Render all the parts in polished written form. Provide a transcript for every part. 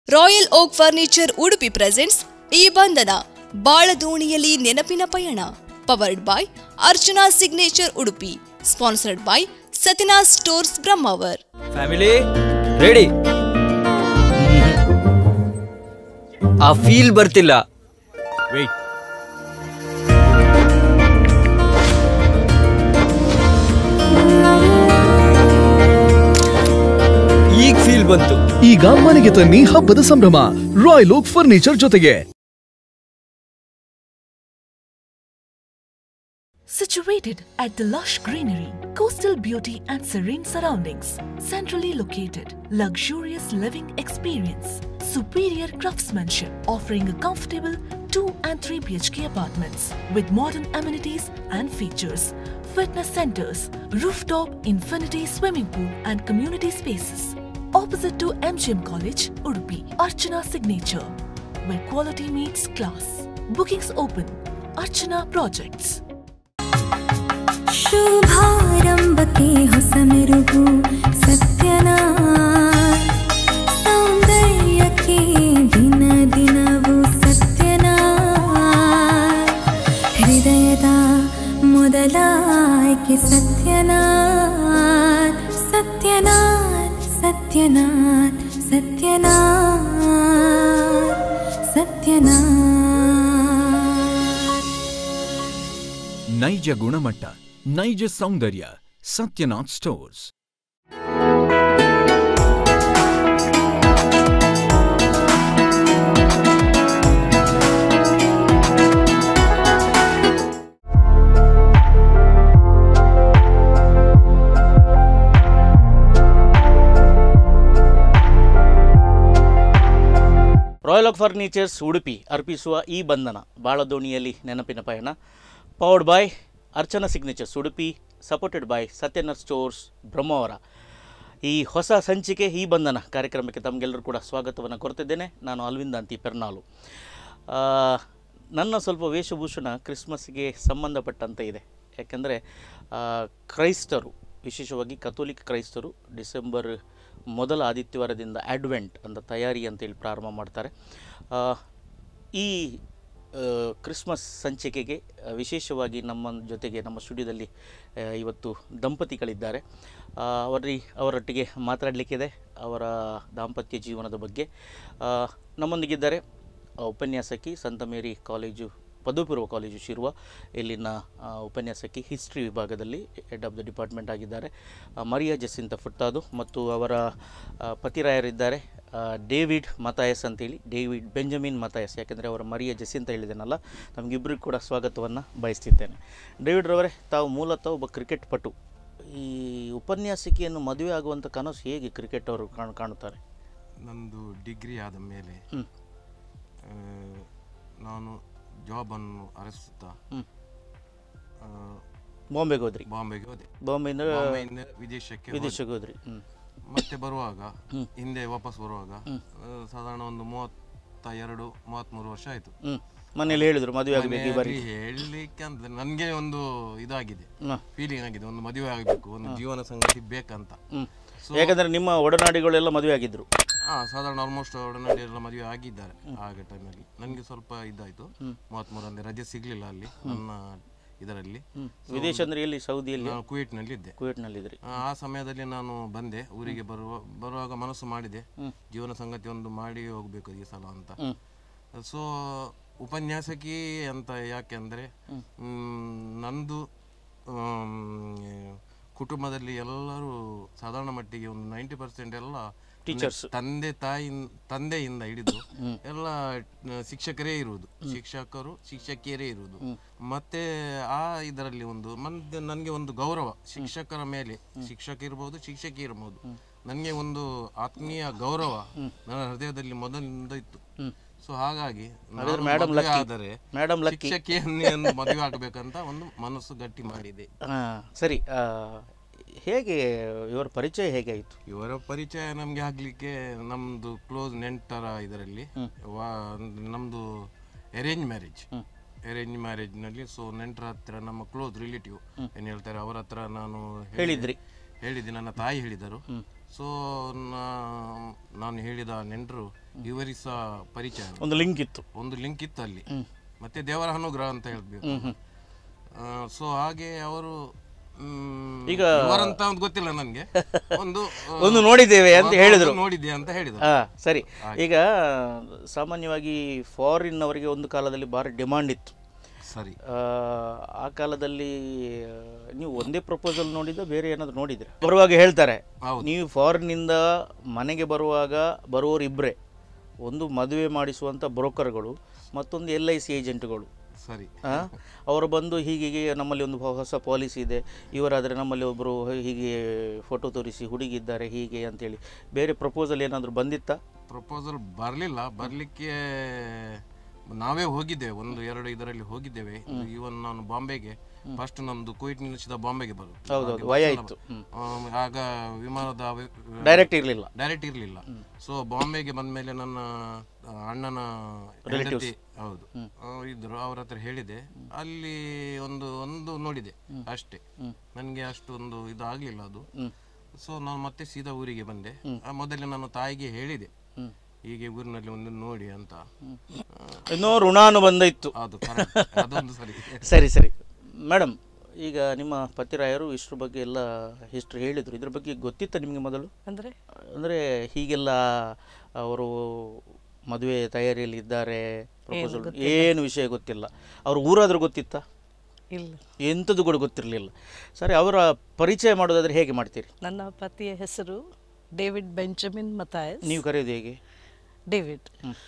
Royal oak furniture Udupi presents ಈ ಬಂಧನ ಬಾಳದೋಣಿಯಲ್ಲಿ ನೆನಪಿನ ಪಯಣ. Powered by Archana signature Udupi. Sponsored by Satyanath stores Brahmavar. Family ready. ಆ ಫೀಲ್ ಬರ್ತಿಲ್ಲ. ವೇಟ್. ಈಗ ಫೀಲ್ ಬಂತು. ಈಗ ಮನೆಗೆ ತನ್ನಿ ಹಬ್ಬದ ಸಂಭ್ರಮ ರಾಯಲ್ ಓಕ್ ಫರ್ನಿಚರ್ ಜೊತೆಗೆ. Situated at the lush greenery, coastal beauty and serene surroundings, centrally located, luxurious living experience, superior craftsmanship, offering a comfortable 2 and 3 BHK apartments with modern amenities and features, fitness centers, rooftop infinity swimming pool and community spaces. Opposite to MGM College, Udupi, Archana Signature, where quality meets class. Bookings open. Archana Projects. ಶುಭಾರಂಭಕ್ಕೆ ಹೊಸ ಮೆರುಗು ಸತ್ಯನಾಥ್, ಸೌಂದರ್ಯಕ್ಕೆ ದಿನ ದಿನವೂ ಸತ್ಯನಾಥ್, ಹೃದಯದ ಮೊದಲ ಆಯ್ಕೆ ಸತ್ಯನಾಥ್, ಸತ್ಯನಾಥ್ ಸತ್ಯನಾಥ್ ಸತ್ಯನಾಥ್ ಸತ್ಯನಾಥ್. ನೈಜ ಗುಣಮಟ್ಟ, ನೈಜ ಸೌಂದರ್ಯ, Satyanath stores. Royal oak furnitures Udupi ಅರ್ಪಿಸುವ ಈ ಬಂಧನ ಬಾಳದೋಣಿಯಲ್ಲಿ ನೆನಪಿನ ಪಯಣ. Powered by Archana signatures Udupi, supported by Satyanath stores Brahmavara. ಈ ಹೊಸ ಸಂಚಿಕೆ ಈ ಬಂಧನ ಕಾರ್ಯಕ್ರಮಕ್ಕೆ ತಮಗೆಲ್ಲರೂ ಕೂಡ ಸ್ವಾಗತವನ್ನು ಕೊಡ್ತಿದ್ದೇನೆ. ನಾನು ಅಲ್ವಿಂದಾಂತಿ ಪೆರ್ನಾಳು. ನನ್ನ ಸ್ವಲ್ಪ ವೇಷಭೂಷಣ ಕ್ರಿಸ್ಮಸ್ಗೆ ಸಂಬಂಧಪಟ್ಟಂತೆ ಇದೆ. ಯಾಕೆಂದರೆ ಕ್ರೈಸ್ತರು, ವಿಶೇಷವಾಗಿ ಕಥೋಲಿಕ್ ಕ್ರೈಸ್ತರು ಡಿಸೆಂಬರ್ ಮೊದಲ ಆದಿತ್ಯವಾರದಿಂದ ಅಡ್ವೆಂಟ್ ಅಂತ ತಯಾರಿ ಅಂತೇಳಿ ಪ್ರಾರಂಭ ಮಾಡ್ತಾರೆ. ಈ ಕ್ರಿಸ್ಮಸ್ ಸಂಚಿಕೆಗೆ ವಿಶೇಷವಾಗಿ ನಮ್ಮ ಜೊತೆಗೆ ನಮ್ಮ ಸ್ಟುಡಿಯೋದಲ್ಲಿ ಇವತ್ತು ದಂಪತಿಗಳಿದ್ದಾರೆ. ಅವರೊಟ್ಟಿಗೆ ಮಾತಾಡಲಿಕ್ಕಿದೆ ಅವರ ದಾಂಪತ್ಯ ಜೀವನದ ಬಗ್ಗೆ. ನಮ್ಮೊಂದಿಗಿದ್ದಾರೆ ಉಪನ್ಯಾಸಕಿ, ಸಂತ ಮೇರಿ ಕಾಲೇಜು, ಪದವಿ ಪೂರ್ವ ಕಾಲೇಜು ಶಿರುವ, ಇಲ್ಲಿನ ಉಪನ್ಯಾಸಕಿ, ಹಿಸ್ಟ್ರಿ ವಿಭಾಗದಲ್ಲಿ ಹೆಡ್ ಆಫ್ ದ ಡಿಪಾರ್ಟ್ಮೆಂಟ್ ಆಗಿದ್ದಾರೆ, ಮರಿಯಾ ಜೆಸಿಂತಾ ಫುಟ್ಟಾದು. ಮತ್ತು ಅವರ ಪತಿರಾಯರಿದ್ದಾರೆ ಡೇವಿಡ್ ಮತಾಯಸ್ ಅಂತೇಳಿ, ಡೇವಿಡ್ ಬೆಂಜಮಿನ್ ಮತಾಯಸ್. ಯಾಕೆಂದರೆ ಅವರ ಮರಿಯಾ ಜೆಸಿಂತಾ ಹೇಳಿದ್ದೇನಲ್ಲ, ನಮಗಿಬ್ಬರಿಗೂ ಕೂಡ ಸ್ವಾಗತವನ್ನು ಬಯಸ್ತಿದ್ದೇನೆ. ಡೇವಿಡ್ ರವರೇ, ತಾವು ಮೂಲತಃ ಒಬ್ಬ ಕ್ರಿಕೆಟ್ ಪಟು. ಈ ಉಪನ್ಯಾಸಕಿಯನ್ನು ಮದುವೆ ಆಗುವಂಥ ಕನಸು ಹೇಗೆ ಕ್ರಿಕೆಟ್ ಅವರು ಕಾಣುತ್ತಾರೆ? ನಂದು ಡಿಗ್ರಿ ಆದ ಮೇಲೆ ನಾನು ಜಾಬನ್ನು ಅರಸುತ್ತಾ ಬಾಂಬೆಗೆ ಹೋದೆ. ಬಾಂಬೆಯಿಂದ ವಿದೇಶಕ್ಕೆ ಹೋದ್ರಿ. ಮತ್ತೆ ಬರುವಾಗ, ಹಿಂದೆ ವಾಪಸ್ ಬರುವಾಗ ಸಾಧಾರಣ ಒಂದು 32-33 ವರ್ಷ ಆಯ್ತು. ಮನೇಲಿ ಹೇಳಿದ್ರು ಮದುವೆ ಆಗಬೇಕು. ಹೇಳಲಿಕ್ಕೆ ಅಂತ ನನಗೆ ಒಂದು ಇದಾಗಿದೆ, ಫೀಲಿಂಗ್ ಆಗಿದೆ, ಒಂದು ಮದುವೆ ಆಗಬೇಕು, ಒಂದು ಜೀವನ ಸಂಗತಿ ಬೇಕಂತ. ಯಾಕಂದ್ರೆ ನಿಮ್ಮ ಒಡನಾಡಿಗಳೆಲ್ಲ ಮದುವೆ ಆಗಿದ್ರು. ಸಾಧಾರಣ ಆಲ್ಮೋಸ್ಟ್ ಒಡನಾಡಿ ಎಲ್ಲ ಮದುವೆ ಆಗಿದ್ದಾರೆ ಆಗ ಟೈಮಲ್ಲಿ. ನನಗೆ ಸ್ವಲ್ಪ ಇದಾಯ್ತು, 33 ರಜೆ ಸಿಗ್ಲಿಲ್ಲ ಅಲ್ಲಿ ನನ್ನ ಇದರಲ್ಲಿ. ವಿದೇಶ ಅಂದ್ರೆ ಎಲ್ಲಿ? ಸೌದಿಯಲ್ಲಿ? ನಾನು ಕುವೈಟ್ನಲ್ಲಿ ಇದ್ದೆ. ಕುವೈಟ್ನಲ್ಲಿದ್ರಿ. ಆ ಸಮಯದಲ್ಲಿ ನಾನು ಬಂದೆ ಊರಿಗೆ. ಬರುವಾಗ ಮನಸ್ಸು ಮಾಡಿದೆ, ಜೀವನ ಸಂಗತಿ ಒಂದು ಮಾಡಿ ಹೋಗ್ಬೇಕು ಈ ಸಲ ಅಂತ. ಸೊ ಉಪನ್ಯಾಸಕಿ ಅಂತ ಯಾಕೆ ಅಂದರೆ, ನಂದು ಕುಟುಂಬದಲ್ಲಿ ಎಲ್ಲರೂ ಸಾಧಾರಣ ಮಟ್ಟಿಗೆ ಒಂದು 90% ಎಲ್ಲ ಟೀಚರ್ಸ್, ತಂದೆಯಿಂದ ಹಿಡಿದು ಎಲ್ಲ ಶಿಕ್ಷಕರೇ ಇರುವುದು, ಶಿಕ್ಷಕಿಯರೇ ಇರುವುದು. ಮತ್ತೆ ಆ ಇದರಲ್ಲಿ ಒಂದು ನನಗೆ ಒಂದು ಗೌರವ ಶಿಕ್ಷಕರ ಮೇಲೆ, ಶಿಕ್ಷಕ ಇರ್ಬೋದು, ಶಿಕ್ಷಕಿ ಇರ್ಬೋದು, ನನಗೆ ಒಂದು ಆತ್ಮೀಯ ಗೌರವ ನನ್ನ ಹೃದಯದಲ್ಲಿ ಮೊದಲಿನಿಂದ ಇತ್ತು. ಸೊ ಹಾಗಾಗಿ ಆದರೆ ಶಿಕ್ಷಕಿಯನ್ನು ಮದುವೆ ಆಗಬೇಕಂತ ಒಂದು ಮನಸ್ಸು ಗಟ್ಟಿ ಮಾಡಿದೆ. ಸರಿ, ಹೇಗೆ ಇವರ ಪರಿಚಯ ಹೇಗೆ ಆಯಿತು? ಇವರ ಪರಿಚಯ ನಮಗೆ ಆಗಲಿಕ್ಕೆ ನಮ್ಮದು ಕ್ಲೋಸ್ ನೆಂಟರ ಇದರಲ್ಲಿ, ನಮ್ಮದು ಅರೇಂಜ್ ಮ್ಯಾರೇಜ್ನಲ್ಲಿ. ಸೊ ನೆಂಟರ ಹತ್ರ, ನಮ್ಮ ಕ್ಲೋಸ್ ರಿಲೇಟಿವ್ ಏನು ಹೇಳ್ತಾರೆ, ಅವರ ಹತ್ರ ನಾನು ಹೇಳಿದ್ದೆ, ನನ್ನ ತಾಯಿ ಹೇಳಿದರು. ಸೊ ನಾನು ಹೇಳಿದ ನೆಂಟರು ಇವರಿಗೆ ಸಹ ಪರಿಚಯ, ಒಂದು ಲಿಂಕ್ ಇತ್ತು ಅಲ್ಲಿ. ಮತ್ತೆ ದೇವರ ಅನುಗ್ರಹ ಅಂತ ಹೇಳ್ಬೇಕು. ಸೊ ಹಾಗೆ ಅವರು ಈಗ ಅವರಂತ ಒಂದು ಗೊತ್ತಿಲ್ಲ ನನಗೆ, ಒಂದು ನೋಡಿದ್ದೇವೆ ಅಂತ ಹೇಳಿದ್ರು. ನೋಡಿದ್ದೆ ಅಂತ ಹೇಳಿದ್ರು. ಸರಿ. ಈಗ ಸಾಮಾನ್ಯವಾಗಿ ಫಾರಿನ್ ಅವರಿಗೆ ಒಂದು ಕಾಲದಲ್ಲಿ ಭಾರಿ ಡಿಮಾಂಡ್ ಇತ್ತು. ಸರಿ. ಆ ಕಾಲದಲ್ಲಿ ನೀವು ಒಂದೇ ಪ್ರಪೋಸಲ್ ನೋಡಿದ, ಬೇರೆ ಏನಾದ್ರು ನೋಡಿದ್ರೆ? ಬರುವಾಗ ಹೇಳ್ತಾರೆ, ನೀವು ಫಾರಿನ್ನಿಂದ ಮನೆಗೆ ಬರುವವರು ಇಬ್ಬರೇ, ಒಂದು ಮದುವೆ ಮಾಡಿಸುವಂಥ ಬ್ರೋಕರ್ಗಳು, ಮತ್ತೊಂದು LIC ಏಜೆಂಟ್ಗಳು. ಸರಿ. ಅವರು ಬಂದು ಹೀಗೆ ನಮ್ಮಲ್ಲಿ ಒಂದು ಹೊಸ ಪಾಲಿಸಿ ಇದೆ, ಇವರಾದರೆ ನಮ್ಮಲ್ಲಿ ಒಬ್ಬರು ಹೀಗೆ ಫೋಟೋ ತೋರಿಸಿ ಹುಡುಗಿದ್ದಾರೆ ಹೀಗೆ ಅಂತೇಳಿ. ಬೇರೆ ಪ್ರಪೋಸಲ್ ಏನಾದರೂ ಬಂದಿತ್ತಾ? ಪ್ರಪೋಸಲ್ ಬರಲಿಕ್ಕೆ ನಾವೇ ಹೋಗಿದ್ದೇವೆ, 1-2 ಇದರಲ್ಲಿ ಹೋಗಿದ್ದೇವೆ. ಈವನ್ ನಾನು ಬಾಂಬೆಗೆ ಫಸ್ಟ್ ನಮ್ದು ಕುವೈಟ್ ನಿಲ್ಲಿಸಿದ ಬಾಂಬೆಗೆ ಬರೋದು. ಆಗ ವಿಮಾನದ ಡೈರೆಕ್ಟ್ ಇರಲಿಲ್ಲ. ಸೊ ಬಾಂಬೆಗೆ ಬಂದ್ಮೇಲೆ ನನ್ನ ಅಣ್ಣನ ರಿಲೇಟಿವ್ಸ್ ಇದ್ರು, ಅವ್ರ ಹತ್ರ ಹೇಳಿದೆ. ಅಲ್ಲಿ ಒಂದು ನೋಡಿದೆ ಅಷ್ಟೇ, ನನಗೆ ಅಷ್ಟೊಂದು ಇದು ಆಗ್ಲಿಲ್ಲ ಅದು. ಸೊ ನಾನು ಮತ್ತೆ ಸೀದಾ ಊರಿಗೆ ಬಂದೆ. ಮೊದಲೇ ನಾನು ತಾಯಿಗೆ ಹೇಳಿದೆ, ಹೀಗೆ ಊರಿನಲ್ಲಿ ಒಂದು ನೋಡಿ ಅಂತ. ಇನ್ನೂ ಋಣಾನುಬಂಧ ಇತ್ತು. ಅದೊಂದು ಸರಿ ಮೇಡಮ್, ಈಗ ನಿಮ್ಮ ಪತಿರಾಯರು ಇಷ್ಟ್ರ ಬಗ್ಗೆ ಎಲ್ಲ ಹಿಸ್ಟ್ರಿ ಹೇಳಿದರು. ಇದ್ರ ಬಗ್ಗೆ ಗೊತ್ತಿತ್ತ ನಿಮಗೆ ಮೊದಲು? ಅಂದರೆ ಹೀಗೆಲ್ಲ ಅವರು ಮದುವೆ ತಯಾರಿಯಲ್ಲಿ ಇದ್ದಾರೆ, ಪ್ರಪೋಸಲ್ ಏನು ವಿಷಯ ಗೊತ್ತಿಲ್ಲ. ಅವ್ರ ಊರಾದರೂ ಗೊತ್ತಿತ್ತಾ? ಇಲ್ಲ, ಎಂಥದ್ದು ಕೂಡ ಗೊತ್ತಿರಲಿಲ್ಲ. ಸರಿ, ಅವರ ಪರಿಚಯ ಮಾಡೋದಾದ್ರೆ ಹೇಗೆ ಮಾಡ್ತೀರಿ? ನನ್ನ ಪತಿಯ ಹೆಸರು ಡೇವಿಡ್ ಬೆಂಜಮಿನ್ ಮಥಾಯಸ್. ನೀವು ಕರೆಯೋದು ಹೇಗೆ? ಡೇವಿಡ್.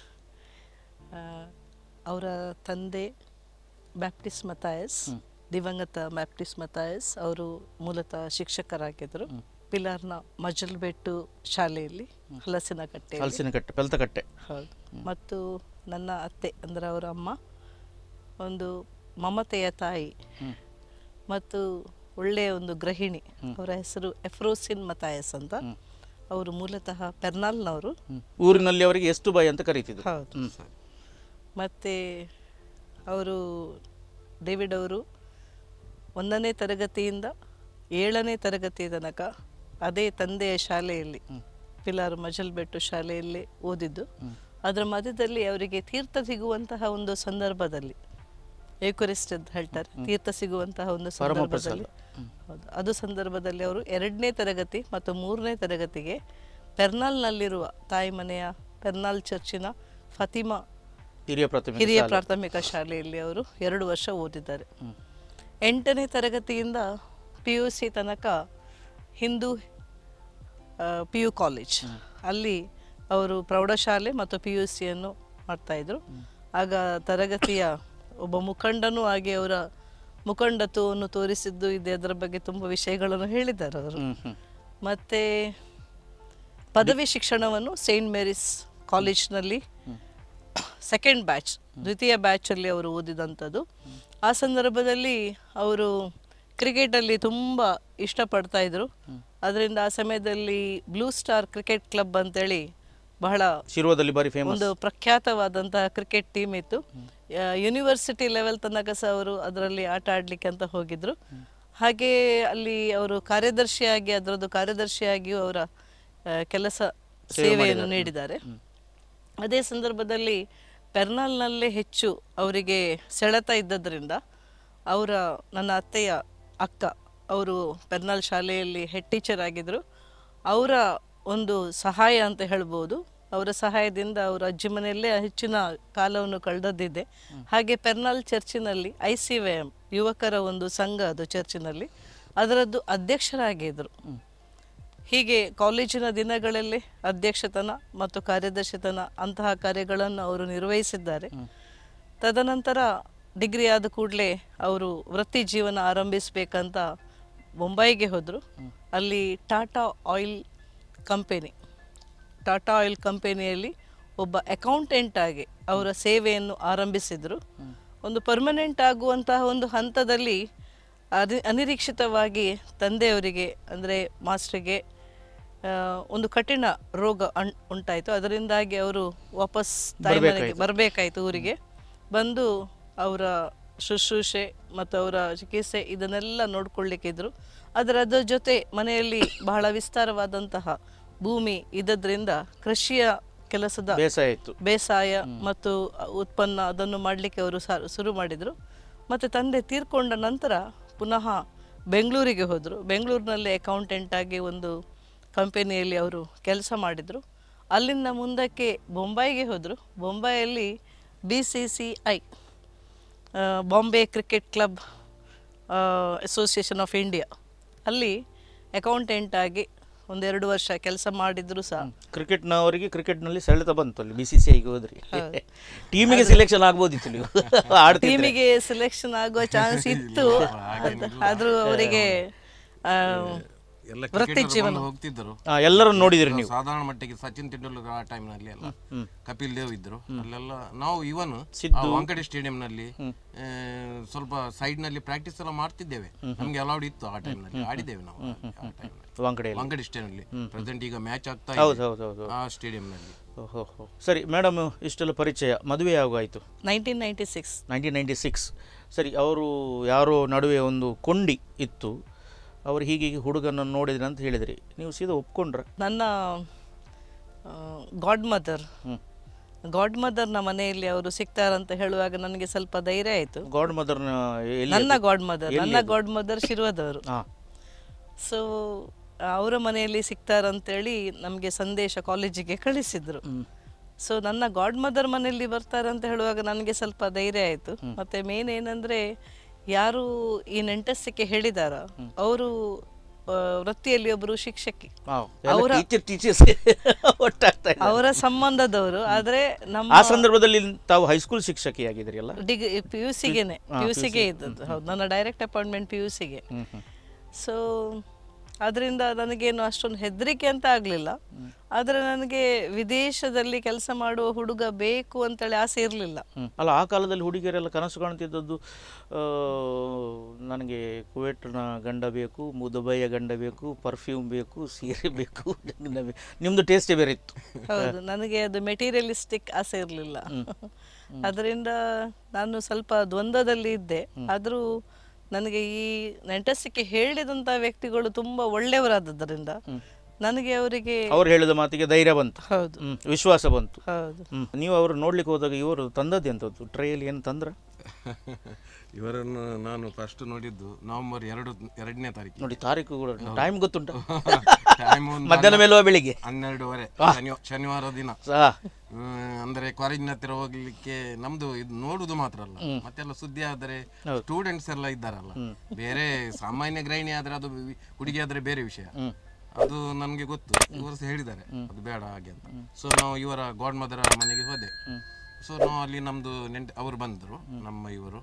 ಅವರ ತಂದೆ ಬ್ಯಾಪ್ಟಿಸ್ಟ್ ಮಥಾಯಸ್, ದಿವಂಗತ ಬ್ಯಾಪ್ಟಿಸ್ಟ್ ಮಥಾಯಸ್. ಅವರು ಮೂಲತಃ ಶಿಕ್ಷಕರಾಗಿದ್ದರು ಪಿಲಾರ್ನ ಮಜಲ್ಬೆಟ್ಟು ಶಾಲೆಯಲ್ಲಿ, ಹಲಸಿನಕಟ್ಟೆ. ಪೆಲ್ತಕಟ್ಟೆ. ಹೌದು. ಮತ್ತು ನನ್ನ ಅತ್ತೆ ಅಂದರೆ ಅವರ ಅಮ್ಮ ಒಂದು ಮಮತೆಯ ತಾಯಿ ಮತ್ತು ಒಳ್ಳೆಯ ಒಂದು ಗೃಹಿಣಿ. ಅವರ ಹೆಸರು ಎಫ್ರೋಸಿನ್ ಮಥಾಯಸ್ ಅಂತ. ಅವರು ಮೂಲತಃ ಪೆರ್ನಾಲ್ನವರು. ಊರಿನಲ್ಲಿ ಅವರಿಗೆ ಎಷ್ಟು ಬಾಯಿ ಅಂತ ಕರೀತಿದ್ರು. ಹೌದು. ಮತ್ತು ಅವರು ಡೇವಿಡ್ ಅವರು 1ನೇ ತರಗತಿಯಿಂದ 7ನೇ ತರಗತಿ ತನಕ ಅದೇ ತಂದೆಯ ಶಾಲೆಯಲ್ಲಿ, ಪಿಲಾರ್ ಮಜಲ್ಬೆಟ್ಟು ಶಾಲೆಯಲ್ಲಿ ಓದಿದ್ದು. ಅದರ ಮಧ್ಯದಲ್ಲಿ ಅವರಿಗೆ ತೀರ್ಥ ಸಿಗುವಂತಹ ಒಂದು ಸಂದರ್ಭದಲ್ಲಿ, ಏಕುರಿಸ್ಟ್ ಅಂತ ಹೇಳ್ತಾರೆ, ತೀರ್ಥ ಸಿಗುವಂತಹ ಒಂದು ಸಂದರ್ಭದಲ್ಲಿ, ಹೌದು, ಅದು ಸಂದರ್ಭದಲ್ಲಿ ಅವರು 2ನೇ ತರಗತಿ ಮತ್ತು 3ನೇ ತರಗತಿಗೆ ಪೆರ್ನಾಲ್ನಲ್ಲಿರುವ ತಾಯಿ ಮನೆಯ ಪೆರ್ನಾಲ್ ಚರ್ಚಿನ ಫತಿಮಾ ಹಿರಿಯ ಪ್ರಾಥಮಿಕ ಶಾಲೆಯಲ್ಲಿ ಅವರು 2 ವರ್ಷ ಓದಿದ್ದಾರೆ. 8ನೇ ತರಗತಿಯಿಂದ PUC ತನಕ ಹಿಂದೂ PU ಕಾಲೇಜ್, ಅಲ್ಲಿ ಅವರು ಪ್ರೌಢಶಾಲೆ ಮತ್ತು PUCಯನ್ನು ಮಾಡ್ತಾಯಿದ್ರು. ಆಗ ತರಗತಿಯ ಒಬ್ಬ ಮುಖಂಡನೂ ಆಗಿ ಅವರ ಮುಖಂಡತ್ವವನ್ನು ತೋರಿಸಿದ್ದು ಇದೆ. ಅದರ ಬಗ್ಗೆ ತುಂಬ ವಿಷಯಗಳನ್ನು ಹೇಳಿದ್ದಾರೆ ಅವರು. ಮತ್ತು ಪದವಿ ಶಿಕ್ಷಣವನ್ನು ಸೇಂಟ್ ಮೇರಿಸ್ ಕಾಲೇಜ್ನಲ್ಲಿ ಸೆಕೆಂಡ್ ಬ್ಯಾಚ್, ದ್ವಿತೀಯ ಬ್ಯಾಚಲ್ಲಿ ಅವರು ಓದಿದಂಥದ್ದು. ಆ ಸಂದರ್ಭದಲ್ಲಿ ಅವರು ಕ್ರಿಕೆಟಲ್ಲಿ ತುಂಬ ಇಷ್ಟಪಡ್ತಾ ಇದ್ರು. ಅದರಿಂದ ಆ ಸಮಯದಲ್ಲಿ ಬ್ಲೂ ಸ್ಟಾರ್ ಕ್ರಿಕೆಟ್ ಕ್ಲಬ್ ಅಂತೇಳಿ ಬಹಳ ಶಿರ್ವದಲ್ಲಿ ಬಾರಿ ಫೇಮಸ್ ಒಂದು ಪ್ರಖ್ಯಾತವಾದಂತಹ ಕ್ರಿಕೆಟ್ ಟೀಮ್ ಇತ್ತು. ಯೂನಿವರ್ಸಿಟಿ ಲೆವೆಲ್ ತನಕ ಸಹ ಅವರು ಅದರಲ್ಲಿ ಆಟ ಆಡಲಿಕ್ಕೆ ಅಂತ ಹೋಗಿದ್ರು. ಹಾಗೆ ಅಲ್ಲಿ ಅವರು ಕಾರ್ಯದರ್ಶಿಯಾಗಿಯೂ ಅವರ ಕೆಲಸ ಸೇವೆಯನ್ನು ನೀಡಿದ್ದಾರೆ. ಅದೇ ಸಂದರ್ಭದಲ್ಲಿ ಪೆರ್ನಾಲ್ನಲ್ಲೇ ಹೆಚ್ಚು ಅವರಿಗೆ ಸೆಳೆತ ಇದ್ದದ್ರಿಂದ ನನ್ನ ಅತ್ತೆಯ ಅಕ್ಕ, ಅವರು ಪೆರ್ನಾಲ್ ಶಾಲೆಯಲ್ಲಿ ಹೆಡ್ ಟೀಚರ್ ಆಗಿದ್ದರು. ಅವರ ಒಂದು ಸಹಾಯ ಅಂತ ಹೇಳ್ಬೋದು. ಅವರ ಸಹಾಯದಿಂದ ಅವರ ಅಜ್ಜಿ ಮನೆಯಲ್ಲೇ ಹೆಚ್ಚಿನ ಕಾಲವನ್ನು ಕಳೆದದ್ದಿದೆ. ಹಾಗೆ ಪೆರ್ನಾಲ್ ಚರ್ಚಿನಲ್ಲಿ ICVM ಯುವಕರ ಒಂದು ಸಂಘ, ಅದು ಚರ್ಚಿನಲ್ಲಿ ಅದರದ್ದು ಅಧ್ಯಕ್ಷರಾಗಿದ್ದರು. ಹೀಗೆ ಕಾಲೇಜಿನ ದಿನಗಳಲ್ಲಿ ಅಧ್ಯಕ್ಷತನ ಮತ್ತು ಕಾರ್ಯದರ್ಶಿತನ ಅಂತಹ ಕಾರ್ಯಗಳನ್ನು ಅವರು ನಿರ್ವಹಿಸಿದ್ದಾರೆ. ತದನಂತರ ಡಿಗ್ರಿ ಆದ ಕೂಡಲೇ ಅವರು ವೃತ್ತಿ ಜೀವನ ಆರಂಭಿಸಬೇಕಂತ ಮುಂಬೈಗೆ ಹೋದರು. ಅಲ್ಲಿ ಟಾಟಾ ಆಯಿಲ್ ಕಂಪೆನಿಯಲ್ಲಿ ಒಬ್ಬ ಅಕೌಂಟೆಂಟ್ ಆಗಿ ಅವರ ಸೇವೆಯನ್ನು ಆರಂಭಿಸಿದರು. ಒಂದು ಪರ್ಮನೆಂಟ್ ಆಗುವಂತಹ ಒಂದು ಹಂತದಲ್ಲಿ ಅನಿರೀಕ್ಷಿತವಾಗಿ ತಂದೆಯವರಿಗೆ ಅಂದರೆ ಮಾಸ್ಟರ್ಗೆ ಒಂದು ಕಠಿಣ ರೋಗ ಉಂಟಾಯಿತು. ಅದರಿಂದಾಗಿ ಅವರು ವಾಪಸ್ ತಾಯಿ ಮನೆಗೆ ಬರಬೇಕಾಯಿತು. ಊರಿಗೆ ಬಂದು ಅವರ ಶುಶ್ರೂಷೆ ಮತ್ತು ಅವರ ಚಿಕಿತ್ಸೆ ಇದನ್ನೆಲ್ಲ ನೋಡ್ಕೊಳ್ಳಿಕ್ಕಿದ್ರು. ಅದರ ಜೊತೆ ಮನೆಯಲ್ಲಿ ಬಹಳ ವಿಸ್ತಾರವಾದಂತಹ ಭೂಮಿ ಇದ್ದದ್ರಿಂದ ಕೃಷಿಯ ಕೆಲಸದ ಬೇಸಾಯ ಮತ್ತು ಉತ್ಪನ್ನ ಅದನ್ನು ಮಾಡಲಿಕ್ಕೆ ಅವರು ಶುರು ಮಾಡಿದರು. ಮತ್ತು ತಂದೆ ತೀರ್ಕೊಂಡ ನಂತರ ಪುನಃ ಬೆಂಗಳೂರಿಗೆ ಹೋದರು. ಬೆಂಗಳೂರಿನಲ್ಲಿ ಅಕೌಂಟೆಂಟ್ ಆಗಿ ಒಂದು ಕಂಪನಿಯಲ್ಲಿ ಅವರು ಕೆಲಸ ಮಾಡಿದರು. ಅಲ್ಲಿಂದ ಮುಂದಕ್ಕೆ ಬೊಂಬಾಯಿಗೆ ಹೋದರು. ಬೊಂಬಾಯಲ್ಲಿ BCCI Bombay cricket club association of India ಅಲ್ಲಿ ಅಕೌಂಟೆಂಟ್ ಆಗಿ 1-2 ವರ್ಷ ಕೆಲಸ ಮಾಡಿದ್ರು ಸಹ ಕ್ರಿಕೆಟ್ನವರಿಗೆ ಕ್ರಿಕೆಟ್ನಲ್ಲಿ ಸೆಳೆತ ಬಂತು. ಅಲ್ಲಿ BCCIಗೆ ಹೋದ್ರಿ, ಟೀಮಿಗೆ ಸೆಲೆಕ್ಷನ್ ಆಗ್ಬೋದಿತ್ತು ನೀವು. ಟೀಮಿಗೆ ಸೆಲೆಕ್ಷನ್ ಆಗುವ ಚಾನ್ಸ್ ಇತ್ತು, ಆದರೂ ಅವರಿಗೆ ವೃತ್ತಿ ಜೀವನ ಹೋಗ್ತಿದ್ದರು. ಎಲ್ಲರನ್ನು ನೋಡಿದ್ರಿ ನೀವು? ಸಾಧಾರಣ ಮಟ್ಟಿಗೆ ಸಚಿನ್ ತೆಂಡೂಲ್ಕರ್ ಆ ಟೈಮ್ ನಲ್ಲಿ ಎಲ್ಲ, ಕಪಿಲ್ ದೇವ್ ಇದ್ರು ಅಲ್ಲೆಲ್ಲ. ನಾವು ಇವನ್ ವಾಂಕಡೆ ಸ್ಟೇಡಿಯಂ ನಲ್ಲಿ ಸ್ವಲ್ಪ ಸೈಡ್ ನಲ್ಲಿ ಪ್ರಾಕ್ಟೀಸ್ ಎಲ್ಲ ಮಾಡ್ತಿದ್ದೇವೆ. ನಮ್ಗೆ ಅಲೌಡ್ ಇತ್ತು ಆ ಟೈಮ್ ನಲ್ಲಿ, ಆಡಿದ್ದೇವೆ ನಾವು ವಾಂಕಡೆ ಸ್ಟೇಡಿಯಂ ನಲ್ಲಿ. ಪ್ರೆಸೆಂಟ್ ಈಗ ಮ್ಯಾಚ್ ಆಗ್ತಾ ಇದೆ ಆ ಸ್ಟೇಡಿಯಂ ನಲ್ಲಿ. ಸರಿ ಮೇಡಮ್, ಇಷ್ಟೆಲ್ಲ ಪರಿಚಯ. ಮದುವೆ ಯಾವಾಗಾಯಿತು? 1996. ಸರಿ, ಅವರು ಯಾರೋ ನಡುವೆ ಒಂದು ಕೊಂಡಿ ಇತ್ತು, ಅವರು ಹೀಗೆ ಹುಡುಗನನ್ನು ನೋಡಿದ್ರಿ ಅಂತ ಹೇಳಿದ್ರಿ, ನೀವು ಸೀದಾ ಒಪ್ಕೊಂಡ್ರ? ನನ್ನ ಗಾಡ್ ಮದರ್ನ ಮನೆಯಲ್ಲಿ ಅವರು ಸಿಗ್ತಾರಂತ ಹೇಳುವಾಗ ನನಗೆ ಸ್ವಲ್ಪ ಧೈರ್ಯ ಆಯಿತು. ನನ್ನ ಗಾಡ್ ಮದರ್ ಶಿರ್ವದವರು. ಸೊ ಅವರ ಮನೆಯಲ್ಲಿ ಸಿಗ್ತಾರಂತೇಳಿ ನಮಗೆ ಸಂದೇಶ ಕಾಲೇಜಿಗೆ ಕಳಿಸಿದ್ರು. ಸೊ ನನ್ನ ಗಾಡ್ ಮದರ್ ಮನೆಯಲ್ಲಿ ಬರ್ತಾರೆ ಅಂತ ಹೇಳುವಾಗ ನನಗೆ ಸ್ವಲ್ಪ ಧೈರ್ಯ ಆಯಿತು. ಮತ್ತೆ ಮೇನ್ ಏನಂದ್ರೆ, ಯಾರು ಈ ನೆಂಟಸ್ತಿಕೆ ಹೇಳಿದಾರ ಅವರು ವೃತ್ತಿಯಲ್ಲಿ ಒಬ್ಬರು ಶಿಕ್ಷಕಿ, ಅವರ ಸಂಬಂಧದವರು. ಆದ್ರೆ ನಮ್ಮ ಆ ಸಂದರ್ಭದಲ್ಲಿ ತಾವು ಹೈಸ್ಕೂಲ್ ಶಿಕ್ಷಕಿ ಆಗಿದ್ರಿ ಅಲ್ಲ? PUCಗೆ ಇದ್ದದ್ದು. ಹೌದು, ನನ್ನ ಡೈರೆಕ್ಟ್ ಅಪಾಯಿಂಟ್ಮೆಂಟ್ PUCಗೆ. ಸೊ ಅದರಿಂದ ನನಗೇನು ಅಷ್ಟೊಂದು ಹೆದರಿಕೆ ಅಂತ ಆಗಲಿಲ್ಲ. ಆದರೆ ನನಗೆ ವಿದೇಶದಲ್ಲಿ ಕೆಲಸ ಮಾಡುವ ಹುಡುಗ ಬೇಕು ಅಂತೇಳಿ ಆಸೆ ಇರಲಿಲ್ಲ. ಅಲ್ಲ, ಆ ಕಾಲದಲ್ಲಿ ಹುಡುಗಿಯರೆಲ್ಲ ಕನಸು ಕಾಣ್ತಿದ್ದದ್ದು, ನನಗೆ ಕುವೆಟ್ನ ಗಂಡ ಬೇಕು, ದುಬೈಯ ಗಂಡ ಬೇಕು, ಪರ್ಫ್ಯೂಮ್ ಬೇಕು, ಸೀರೆ ಬೇಕು. ನಿಮ್ಮದು ಟೇಸ್ಟೇ ಬೇರೆ ಇತ್ತು. ಹೌದು, ನನಗೆ ಅದು ಮೆಟೀರಿಯಲಿಸ್ಟಿಕ್ ಆಸೆ ಇರಲಿಲ್ಲ. ಅದರಿಂದ ನಾನು ಸ್ವಲ್ಪ ದ್ವಂದ್ವದಲ್ಲಿ ಇದ್ದೆ. ಆದರೂ ನನಗೆ ಈ ನೆಂಟಸ್ತಿಕೆ ಹೇಳಿದಂಥ ವ್ಯಕ್ತಿಗಳು ತುಂಬಾ ಒಳ್ಳೆಯವರಾದ್ದರಿಂದ ನನಗೆ ಅವ್ರು ಹೇಳಿದ ಮಾತಿಗೆ ಧೈರ್ಯ ಬಂತು. ಹೌದು, ವಿಶ್ವಾಸ ಬಂತು. ಹೌದು. ನೀವು ಅವರು ನೋಡ್ಲಿಕ್ಕೆ ಹೋದಾಗ ಇವರು ತಂದದ್ದು ಎಂತದ್ದು? ಟ್ರೈಯಲ್ಲಿ ಏನು ತಂದ್ರ? ಇವರನ್ನು ನಾನು ಫಸ್ಟ್ ನೋಡಿದ್ದು ನವೆಂಬರ್ 2ನೇ ತಾರೀಕು. ನೋಡಿ, ತಾರೀಕು ಕೂಡ ಟೈಮ್ ಗೊತ್ತುಂಟ? ಮಧ್ಯಾಹ್ನ ಮೇಲುವ ಬೆಳಿಗ್ಗೆ 12:30 ಶನಿವಾರ ದಿನ. ಅಂದ್ರೆ ಕಾಲೇಜಿನ ಹತ್ತಿರ ಹೋಗ್ಲಿಕ್ಕೆ ನಮ್ದು ಇದು ನೋಡುದು ಮಾತ್ರ ಅಲ್ಲ, ಮತ್ತೆಲ್ಲ ಸುದ್ದಿ ಆದರೆ ಸ್ಟೂಡೆಂಟ್ಸ್ ಎಲ್ಲ ಇದ್ದಾರಲ್ಲ, ಬೇರೆ ಸಾಮಾನ್ಯ ಗೃಹಿಣಿ ಆದ್ರೆ ಅದು, ಹುಡುಗಿ ಆದ್ರೆ ಬೇರೆ ವಿಷಯ. ಅದು ನನ್ಗೆ ಗೊತ್ತು, ಇವರು ಹೇಳಿದ್ದಾರೆ ಅದು ಬೇಡ ಹಾಗೆ ಅಂತ. ಸೊ ನಾವು ಇವರ ಗಾಡ್ ಮದರ್ ಮನೆಗೆ ಹೋದೆ. ಸೊ ನಾವು ಅಲ್ಲಿ ನಮ್ದು ಅವರು ಬಂದರು, ನಮ್ಮ ಇವರು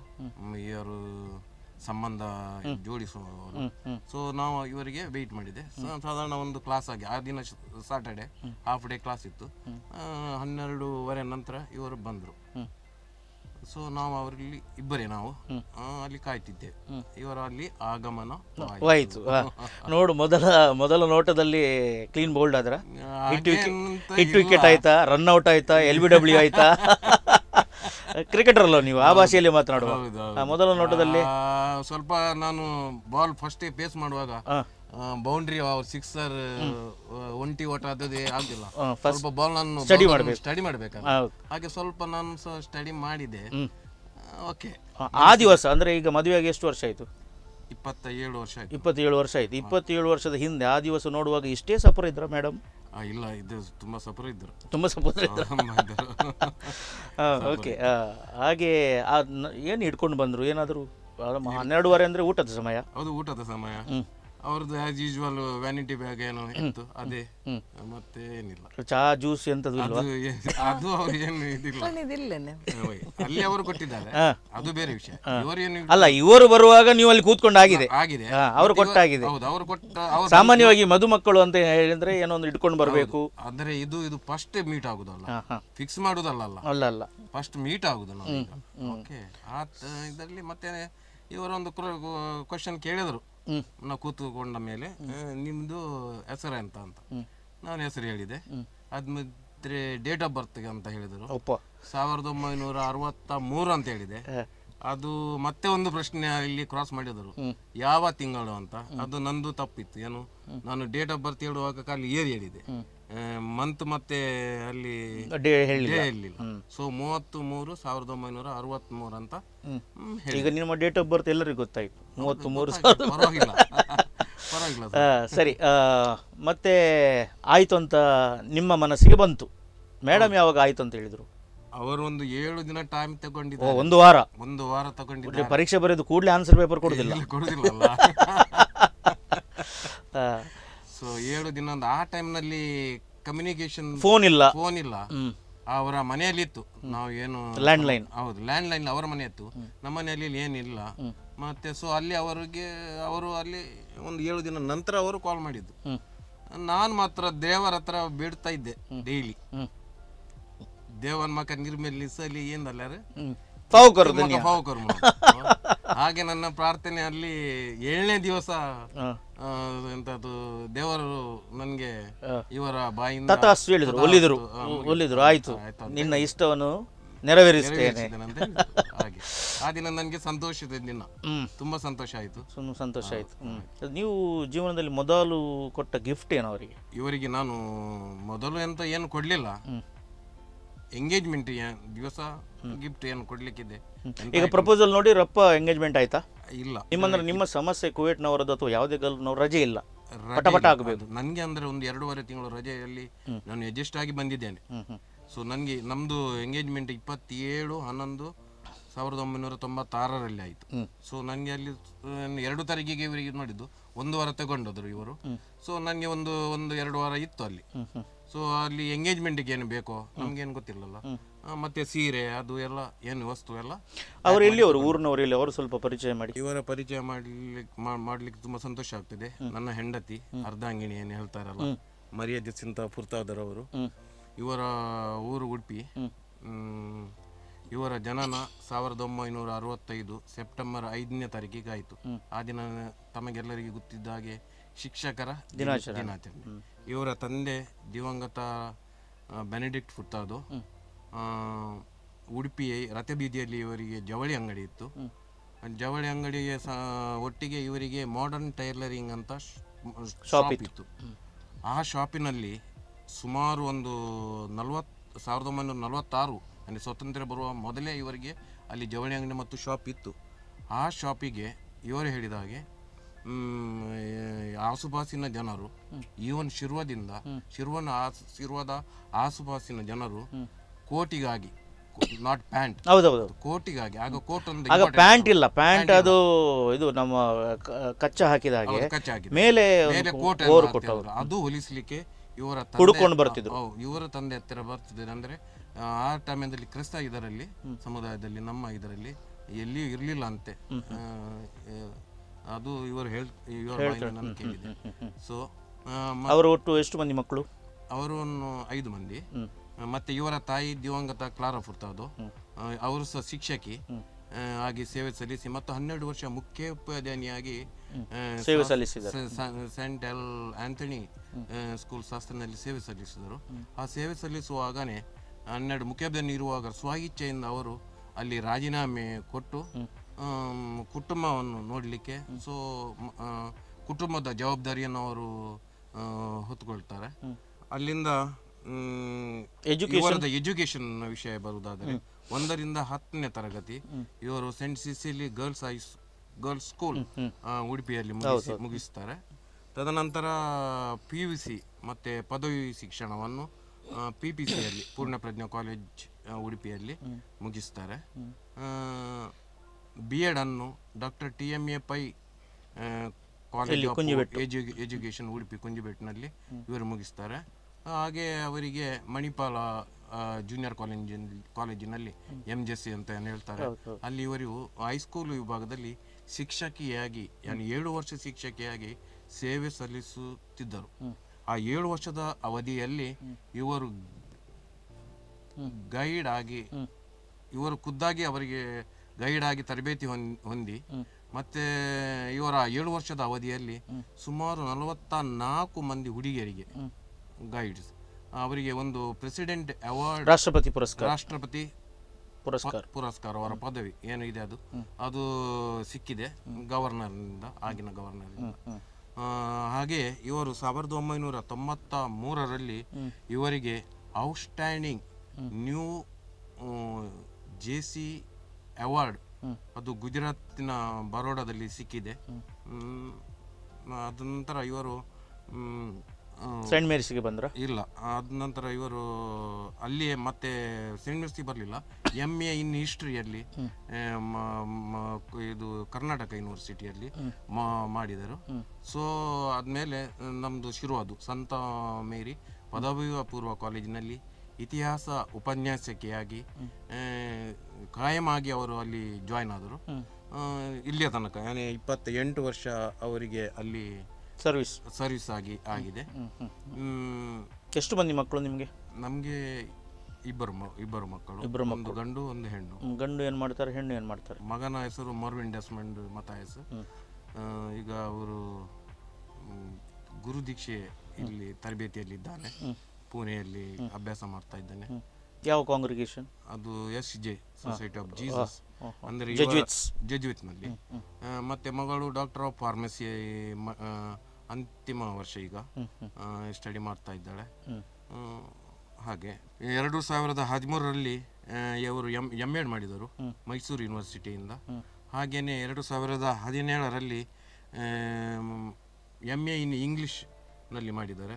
ಸಂಬಂಧ ಜೋಡಿಸುವವರು. ಸೊ ನಾವು ಇವರಿಗೆ ವೆಯ್ಟ್ ಮಾಡಿದೆ. ಸಾಧಾರಣ ಒಂದು ಕ್ಲಾಸ್ ಆಗಿ ಆ ದಿನ ಸಾಟರ್ಡೆ ಹಾಫ್ ಡೇ ಕ್ಲಾಸ್ ಇತ್ತು. 12:30 ನಂತರ ಇವರು ಬಂದರು. ಸೊ ನಾವು ಅವರಲ್ಲಿ ಇಬ್ಬರೇ ನಾವು ಅಲ್ಲಿ ಕಾಯ್ತಿದ್ದೇವೆ. ಇವರ ಅಲ್ಲಿ ಆಗಮನ ಆಯ್ತು. ನೋಡು, ಮೊದಲ ನೋಟದಲ್ಲಿ ಕ್ಲೀನ್ ಬೋಲ್ಡ್ ಆದ್ರ, ಹಿಟ್ ವಿಕೆಟ್ ಆಯ್ತಾ, ರನ್ ಔಟ್ ಆಯ್ತಾ, LBW ಆಯ್ತಾ? ಕ್ರಿಕೆಟರ್ ಅಲ್ಲ ನೀವು, ಆ ಭಾಷೆಯಲ್ಲಿ ಮಾತನಾಡುವ. ಮೊದಲ ನೋಟದಲ್ಲಿ ಸ್ವಲ್ಪ ನಾನು ಬಾಲ್ ಫಸ್ಟ್ ಪೇಸ್ ಮಾಡುವಾಗ ಬೌಂಡ್ರಿ ಸಿಕ್ಸರ್ ಒಂಟಿ ಓಟ ಅದೇ ಆಗಿಲ್ಲ. ಸ್ವಲ್ಪ ಬಾಲ್ ನಾನು ಸ್ಟಡಿ ಮಾಡ್ಬೇಕು. ಹಾಗೆ ಸ್ವಲ್ಪ ನಾನು ಸಹ ಸ್ಟಡಿ ಮಾಡಿದೆ. ಓಕೆ, ಆ ದಿವಸ ಅಂದ್ರೆ ಈಗ ಮದುವೆಯಾಗಿ ಎಷ್ಟು ವರ್ಷ ಆಯ್ತು? 27 ವರ್ಷ ಆಯ್ತು. 27 ವರ್ಷ ಆಯ್ತು. 27 ವರ್ಷದ ಹಿಂದೆ ಆ ದಿವಸ ನೋಡುವಾಗ ಇಷ್ಟೇ ಸಪುರ ಇದ್ರ ಮೇಡಮ್? ಇಲ್ಲ, ಇದು ತುಂಬಾ ಸಪುರ ಇದ್ರು. ಓಕೆ, ಹಾಗೆ ಏನು ಹಿಡ್ಕೊಂಡು ಬಂದ್ರು? ಏನಾದ್ರು 12:30 ಅಂದ್ರೆ ಊಟದ ಸಮಯ? ಹೌದು, ಊಟದ ಸಮಯ. ಅವ್ರದ್ದು ಆಸ್ ಯೂಶುವಲ್ ವ್ಯಾನಿಟಿ ಬ್ಯಾಗ್ ಏನೋ ಇತ್ತು, ಅದೇ. ಮತ್ತೆ ಏನಿಲ್ಲ, ಚಾ ಜ್ಯೂಸ್ ಎಂತದ್ದು ಇಲ್ವಾ? ಅದು ಅವ್ರು ಏನು ಇದಿಲ್ಲ, ಅಲ್ಲಿ ಅವರು ಕೊಟ್ಟಿದ್ದಾರೆ, ಅದು ಬೇರೆ ವಿಷಯ. ಇವರೇನು ಅಲ್ಲ, ಇವರು ಬರುವಾಗ ನೀವು ಅಲ್ಲಿ ಕೂತ್ಕೊಂಡು ಆಗಿದೆ, ಅವರು ಕೊಟ್ಟಾಗಿದೆ. ಸಾಮಾನ್ಯವಾಗಿ ಮದುಮಕ್ಕಳು ಅಂತ ಹೇಳಿದ್ರೆ ಏನೋ ಒಂದು ಇಟ್ಕೊಂಡು ಬರಬೇಕು. ಅಂದ್ರೆ ಇದು ಫಸ್ಟ್ ಮೀಟ್ ಆಗುದಲ್ಲ, ಫಿಕ್ಸ್ ಮಾಡುದಲ್ಲ. ಅಲ್ಲ, ಫಸ್ಟ್ ಮೀಟ್ ಆಗುದು ನಾವು. ಓಕೆ, ಆ ಇದರಲ್ಲಿ ಮತ್ತೆ ಇವರೊಂದು ಕ್ವಶನ್ ಕೇಳಿದ್ರು ನಾವು ಕೂತ್ಕೊಂಡ ಮೇಲೆ, ನಿಮ್ದು ಹೆಸರು ಎಂತ ಅಂತ. ನಾನು ಹೆಸರು ಹೇಳಿದೆ. ಅದ್ಮಿದ್ರೆ ಡೇಟ್ ಆಫ್ ಬರ್ತ್ ಅಂತ ಹೇಳಿದ್ರು. 1963 ಅಂತ ಹೇಳಿದೆ. ಅದು ಮತ್ತೆ ಒಂದು ಪ್ರಶ್ನೆ ಇಲ್ಲಿ ಕ್ರಾಸ್ ಮಾಡಿದರು, ಯಾವ ತಿಂಗಳು ಅಂತ. ಅದು ನಂದು ತಪ್ಪಿತ್ತು. ಏನು, ನಾನು ಡೇಟ್ ಆಫ್ ಬರ್ತ್ ಹೇಳುವಾಗ ಖಾಲಿ ಇಯರ್ ಹೇಳಿದೆ, ಮಂತ್ ಮತ್ತೆ ಅಲ್ಲಿ ಡೇ ಹೇಳಲಿಲ್ಲ. ಸೊ 33/1963 ಅಂತ. ಈಗ ನಿಮ್ಮ ಡೇಟ್ ಆಫ್ ಬರ್ತ್ ಎಲ್ಲರಿಗೂ ಗೊತ್ತಾಯ್ತು, 33. ಪರವಾಗಿಲ್ಲ. ಸರಿ, ಮತ್ತೆ ಆಯ್ತು ಅಂತ ನಿಮ್ಮ ಮನಸ್ಸಿಗೆ ಬಂತು. ಮೇಡಮ್ ಯಾವಾಗ ಆಯ್ತು ಅಂತ ಹೇಳಿದ್ರು? ಅವರು ಒಂದು 7 ದಿನ ಟೈಮ್ ತಗೊಂಡಿದ್ದಾರೆ. ಒಂದು ವಾರ ತಗೊಂಡಿದ್ದಾರೆ. ಪರೀಕ್ಷೆ ಬರೆದು ಕೂಡಲೇ ಆನ್ಸರ್ ಪೇಪರ್ ಕೊಡುದಿಲ್ಲ. ಸೊ 7 ದಿನ ಆ ಟೈಮ್ನಲ್ಲಿ ಕಮ್ಯುನಿಕೇಶನ್ ಫೋನ್ ಇಲ್ಲ. ಅವರ ಮನೆಯಲ್ಲಿ ಇತ್ತು. ನಾವು ಏನು ಲ್ಯಾಂಡ್ಲೈನ್. ಹೌದು, ಲ್ಯಾಂಡ್ಲೈನ್ ಅವರ ಮನೆ ಇತ್ತು, ನಮ್ಮ ಮನೆಯಲ್ಲಿ ಏನಿಲ್ಲ. ಮತ್ತೆ ಸೊ ಅಲ್ಲಿ ಅವರು ಅಲ್ಲಿ ಒಂದು 7 ದಿನ ನಂತರ ಅವರು ಕಾಲ್ ಮಾಡಿದ್ದು. ನಾನು ಮಾತ್ರ ದೇವರ ಹತ್ರ ಬೇಡ್ತಾ ಇದ್ದೆ ಡೈಲಿ, ದೇವನ ಮಕ್ಕ ನಿರ್ಮಲಿಸಲಿ ಏನಲ್ಲ ಹಾಗೆ ನನ್ನ ಪ್ರಾರ್ಥನೆ ಅಲ್ಲಿ 7ನೇ ದಿವಸ ಎಂತದ್ದು ದೇವರು ನನಗೆ ಇವರ ಬಾಯಿಂದ ಒಲಿದ್ರು. ಆಯ್ತು, ನಿನ್ನ ಇಷ್ಟವನ್ನು ನೆರವೇರಿಸ್ತೇನೆ. ಹಾಗೆ ಆ ದಿನ ನನಗೆ ಸಂತೋಷದ ದಿನ, ತುಂಬಾ ಸಂತೋಷ ಆಯ್ತು. ನೀವು ಜೀವನದಲ್ಲಿ ಮೊದಲು ಕೊಟ್ಟ ಗಿಫ್ಟ್ ಏನು ಅವರಿಗೆ? ಇವರಿಗೆ ನಾನು ಮೊದಲು ಅಂತ ಏನು ಕೊಡ್ಲಿಲ್ಲ. ಎಂಗೇಜ್ಮೆಂಟ್ ದಿವಸ ಗಿಫ್ಟ್ ಏನು ಕೊಡ್ಲಿಕ್ಕಿದೆ. ಈಗ ಪ್ರಪೋಸಲ್ ನೋಡಿ ರಪ್ಪ ಎಂಗೇಜ್ಮೆಂಟ್ ಆಯ್ತಾ? ಇಲ್ಲ. ನಿಮ್ಮ ಸಮಸ್ಯೆ ಕುವೈಟ್ನವರದ್ದು ಅಥವಾ ಯಾವುದೇ ಗಲ್ನವ್ರ ರಜೆ ಇಲ್ಲ, ಪಟ ಆಗಬೇಕು. ನನಗೆ ಅಂದ್ರೆ ಒಂದು 2.5 ತಿಂಗಳು ರಜೆಯಲ್ಲಿ ನಾನು ಅಡ್ಜಸ್ಟ್ ಆಗಿ ಬಂದಿದ್ದೇನೆ. ಸೊ ನನಗೆ ನಮ್ದು ಎಂಗೇಜ್ಮೆಂಟ್ 27/11/1996 ಆಯ್ತು. ಸೊ ನನಗೆ ಅಲ್ಲಿ 2 ತಾರೀಕಿಗೆ ಇವರಿಗೆ ನೋಡಿದ್ದು 1 ವಾರ ತಗೊಂಡದ್ರು ಇವರು. ಸೊ ನನಗೆ ಒಂದು 2 ವಾರ ಇತ್ತು ಅಲ್ಲಿ. ಸೊ ಅಲ್ಲಿ ಎಂಗೇಜ್ಮೆಂಟ್ಗೆ ಏನು ಬೇಕೋ ನಮ್ಗೇನು ಗೊತ್ತಿಲ್ಲಲ್ಲ. ಮತ್ತೆ ಸೀರೆ ಅದು ಎಲ್ಲ ಏನು ವಸ್ತು ಎಲ್ಲ ಅವರು ಎಲ್ಲಿ, ಅವರು ಊರಿನವರು ಎಲ್ಲಿ, ಅವರು ಸ್ವಲ್ಪ ಪರಿಚಯ ಮಾಡಿ. ಇವರ ಪರಿಚಯ ಮಾಡ್ಲಿಕ್ಕೆ ತುಂಬಾ ಸಂತೋಷ ಆಗ್ತಿದೆ. ನನ್ನ ಹೆಂಡತಿ ಅರ್ಧಾಂಗಿಣಿ ಏನು ಹೇಳ್ತಾರಲ್ಲ, ಮರ್ಯಾದೆ ಸಿಂತ ಫುರ್ತಾದರ್ ಅವರು. ಇವರ ಊರು ಉಡುಪಿ. ಇವರ ಜನನ 1965 ಸೆಪ್ಟೆಂಬರ್ 5ನೇ ತಾರೀಕಿಗೆ ಆಯಿತು. ಆ ದಿನ ತಮಗೆಲ್ಲರಿಗೂ ಗೊತ್ತಿದ್ದ ಹಾಗೆ ಶಿಕ್ಷಕರ ದಿನಾಚರಣೆ. ಇವರ ತಂದೆ ದಿವಂಗತ ಬೆನೆಡಿಕ್ಟ್ ಫುರ್ತಾದೋ. ಉಡುಪಿ ರಥಬೀದಿಯಲ್ಲಿ ಇವರಿಗೆ ಜವಳಿ ಅಂಗಡಿ ಇತ್ತು. ಜವಳಿ ಅಂಗಡಿಗೆ ಒಟ್ಟಿಗೆ ಇವರಿಗೆ ಮಾಡರ್ನ್ ಟೈಲರಿಂಗ್ ಅಂತ ಶಾಪ್ ಇತ್ತು. ಆ ಶಾಪಿನಲ್ಲಿ ಸುಮಾರು ಒಂದು 1946 ಅಂದರೆ ಸ್ವಾತಂತ್ರ್ಯ ಬರುವ ಮೊದಲೇ ಇವರಿಗೆ ಅಲ್ಲಿ ಜವಳಿ ಅಂಗಡಿ ಮತ್ತು ಶಾಪ್ ಇತ್ತು. ಆ ಶಾಪಿಗೆ ಇವರು ಹೇಳಿದ ಹಾಗೆ ಆಸುಪಾಸಿನ ಜನರು, ಈವನ್ ಶಿರ್ವದ ಆಸುಪಾಸಿನ ಜನರು ಕೋಟಿಗಾಗಿ, ನಾಟ್ ಪ್ಯಾಂಟ್, ಕೋಟಿಗಾಗಿ. ಆಗ ಕೋಟ್ ಒಂದು ಪ್ಯಾಂಟ್ ಇಲ್ಲ, ಪ್ಯಾಂಟ್ ಅದು ಇದು ನಮ್ಮ ಕಚ್ಚಾ ಹಾಕಿದ ಹಾಗೆ ಮೇಲೆ ಕೋಟ್ ಅದು ಹೊಲಿಸಲಿಕ್ಕೆ ಇವರ ಹುಡುಕೊಂಡು ಬರ್ತಿದ್ರು. ಇವರ ತಂದೆ ಹತ್ತಿರ ಬರ್ತಿದ್ದಾರೆ. ಅಂದ್ರೆ ಆ ಟೈಮಲ್ಲಿ ಕ್ರಿಸ್ತ ಇದರಲ್ಲಿ ಸಮುದಾಯದಲ್ಲಿ ನಮ್ಮ ಇದರಲ್ಲಿ ಎಲ್ಲಿಯೂ ಇರಲಿಲ್ಲ ಅಂತೆ. ಅದು ಇವರು ನಾನು ಕೇಳಿದೆ. ಸೊ ಅವರು ಒಟ್ಟು ಎಷ್ಟು ಮಂದಿ ಮಕ್ಕಳು? ಅವರು 5 ಮಂದಿ. ಮತ್ತೆ ಇವರ ತಾಯಿ ದಿವಂಗತ ಕ್ಲಾರಾ ಫುರ್ತಾದೋ, ಅವರು ಸಹ ಶಿಕ್ಷಕಿ ಆಗಿ ಸೇವೆ ಸಲ್ಲಿಸಿ ಮತ್ತು 12 ವರ್ಷ ಮುಖ್ಯೋಪಾಧ್ಯಾಯಿನಿಯಾಗಿ ಸೇವೆ ಸಲ್ಲಿಸಿದರು. ಸೆಂಟ್ ಎಲ್ ಆಂಥನಿ ಸ್ಕೂಲ್ ಶಾಸ್ತ್ರನಲ್ಲಿ ಸೇವೆ ಸಲ್ಲಿಸಿದರು. ಆ ಸೇವೆ ಸಲ್ಲಿಸುವಾಗನೇ 12 ಮುಖ್ಯೋಪಾಧ್ಯಾಯ ಇರುವಾಗ ಸ್ವಇಚ್ಛೆಯಿಂದ ಅವರು ಅಲ್ಲಿ ರಾಜೀನಾಮೆ ಕೊಟ್ಟು ಕುಟುಂಬವನ್ನು ನೋಡಲಿಕ್ಕೆ, ಸೊ ಕುಟುಂಬದ ಜವಾಬ್ದಾರಿಯನ್ನು ಅವರು ಹೊತ್ತುಕೊಳ್ತಾರೆ. ಅಲ್ಲಿಂದ ಎಜುಕೇಶನ್ ವಿಷಯ ಬರುವುದಾದರೆ 1ರಿಂದ 10ನೇ ತರಗತಿ ಇವರು ಸೆಂಟ್ ಸಿಸಿಲಿ ಗರ್ಲ್ಸ್ ಸ್ಕೂಲ್ ಉಡುಪಿಯಲ್ಲಿ ಮುಗಿಸ್ತಾರೆ. ತದನಂತರ PUC ಮತ್ತೆ ಪದವಿ ಶಿಕ್ಷಣವನ್ನು PPCಯಲ್ಲಿ ಪೂರ್ಣ ಪ್ರಜ್ಞಾ ಕಾಲೇಜ್ ಉಡುಪಿಯಲ್ಲಿ ಮುಗಿಸ್ತಾರೆ. B.Ed ಅನ್ನು doctor TMA Pai college of education Udupi ಕುಂಜಿಬೆಟ್ಟಿನಲ್ಲಿ ಇವರು ಮುಗಿಸ್ತಾರೆ. ಹಾಗೆ ಅವರಿಗೆ ಮಣಿಪಾಲ ಜೂನಿಯರ್ ಕಾಲೇಜಿನಲ್ಲಿ MJC ಅಂತ ಏನು ಹೇಳ್ತಾರೆ, ಅಲ್ಲಿ ಇವರು ಹೈಸ್ಕೂಲ್ ವಿಭಾಗದಲ್ಲಿ ಶಿಕ್ಷಕಿಯಾಗಿ 7 ವರ್ಷ ಶಿಕ್ಷಕಿಯಾಗಿ ಸೇವೆ ಸಲ್ಲಿಸುತ್ತಿದ್ದರು. ಆ 7 ವರ್ಷದ ಅವಧಿಯಲ್ಲಿ ಇವರು ಗೈಡ್ ಆಗಿ, ಇವರು ಖುದ್ದಾಗಿ ಅವರಿಗೆ ಗೈಡ್ ಆಗಿ ತರಬೇತಿ ಹೊಂದಿ, ಮತ್ತೆ ಇವರ 7 ವರ್ಷದ ಅವಧಿಯಲ್ಲಿ ಸುಮಾರು 44 ಮಂದಿ ಹುಡುಗಿಯರಿಗೆ ಗೈಡ್ಸ್, ಅವರಿಗೆ ಒಂದು ಪ್ರೆಸಿಡೆಂಟ್ ಅವಾರ್ಡ್, ರಾಷ್ಟ್ರಪತಿ ಪುರಸ್ಕಾರ ಅವರ ಪದವಿ ಏನು ಇದೆ ಅದು ಸಿಕ್ಕಿದೆ ಗವರ್ನರ್ನಿಂದ, ಆಗಿನ ಗವರ್ನರ್ನಿಂದ. ಹಾಗೆ ಇವರು 1993ರಲ್ಲಿ ಇವರಿಗೆ ಔಟ್ಸ್ಟ್ಯಾಂಡಿಂಗ್ ನ್ಯೂ JC ಅವಾರ್ಡ್ ಅದು ಗುಜರಾತಿನ ಬರೋಡಾದಲ್ಲಿ ಸಿಕ್ಕಿದೆ. ಅದ ನಂತರ ಇವರು ಸೈಂಟ್ ಮೇರಿಸ್ಗೆ ಬಂದ್ರ? ಇಲ್ಲ, ಅದ ನಂತರ ಇವರು ಅಲ್ಲಿಯೇ ಮತ್ತೆ ಸೈಂಟ್ ಮೇರಿಸ್ಗೆ ಬರಲಿಲ್ಲ, MA ಇನ್ ಹಿಸ್ಟ್ರಿಯಲ್ಲಿ ಇದು ಕರ್ನಾಟಕ ಯೂನಿವರ್ಸಿಟಿಯಲ್ಲಿ ಮಾಡಿದರು. ಸೊ ಆದಮೇಲೆ ನಮ್ಮದು ಶುರುವಾದು ಸಂತ ಮೇರಿ ಪದವಿ ಪೂರ್ವ ಕಾಲೇಜಿನಲ್ಲಿ ಇತಿಹಾಸ ಉಪನ್ಯಾಸಕಿಯಾಗಿ ಕಾಯಮಾಗಿ ಅವರು ಅಲ್ಲಿ ಜಾಯ್ನ್ ಆದರು. ಇಲ್ಲಿಯ ತನಕ 28 ವರ್ಷ ಅವರಿಗೆ ಅಲ್ಲಿ ಸರ್ವಿಸ್ ಆಗಿದೆ. ಎಷ್ಟು ಮಂದಿ ಮಕ್ಕಳು ನಿಮಗೆ? ನಮಗೆ ಇಬ್ಬರು ಮಕ್ಕಳು, ಒಂದು ಗಂಡು ಒಂದು ಹೆಣ್ಣು. ಗಂಡು ಏನು ಮಾಡ್ತಾರೆ, ಹೆಣ್ಣು ಏನು ಮಾಡ್ತಾರೆ? ಮಗನ ಹೆಸರು ಮರ್ವಿನ್ ಡೆಸ್ಮಂಡ್ ಮತಾಯಸ್. ಈಗ ಅವರು ಗುರು ದೀಕ್ಷೆ ಇಲ್ಲಿ ತರಬೇತಿಯಲ್ಲಿದ್ದಾನೆ, ಪುಣೆಯಲ್ಲಿ ಅಭ್ಯಾಸ ಮಾಡ್ತಾ ಇದ್ದಾನೆ. ಯಾವ ಕಾಂಗ್ರಿಗೇಷನ್ ಅದು? SJ ಸೊಸೈಟಿ ಆಫ್ ಜೀಸಸ್, ಅಂದರೆ ಜೆಜುಯಿಟ್ ನಲ್ಲಿ. ಮತ್ತೆ ಮಗಳು ಡಾಕ್ಟರ್ ಆಫ್ ಫಾರ್ಮಸಿ ಅಂತಿಮ ವರ್ಷ ಈಗ ಸ್ಟಡಿ ಮಾಡ್ತಾ ಇದ್ದಾಳೆ. ಹಾಗೆ 2013ರಲ್ಲಿ ಇವರು MA ಮಾಡಿದರು ಮೈಸೂರು ಯೂನಿವರ್ಸಿಟಿಯಿಂದ. ಹಾಗೇನೆ 2017ರಲ್ಲಿ MA ಇನ್ ಇಂಗ್ಲಿಷ್ ನಲ್ಲಿ ಮಾಡಿದ್ದಾರೆ.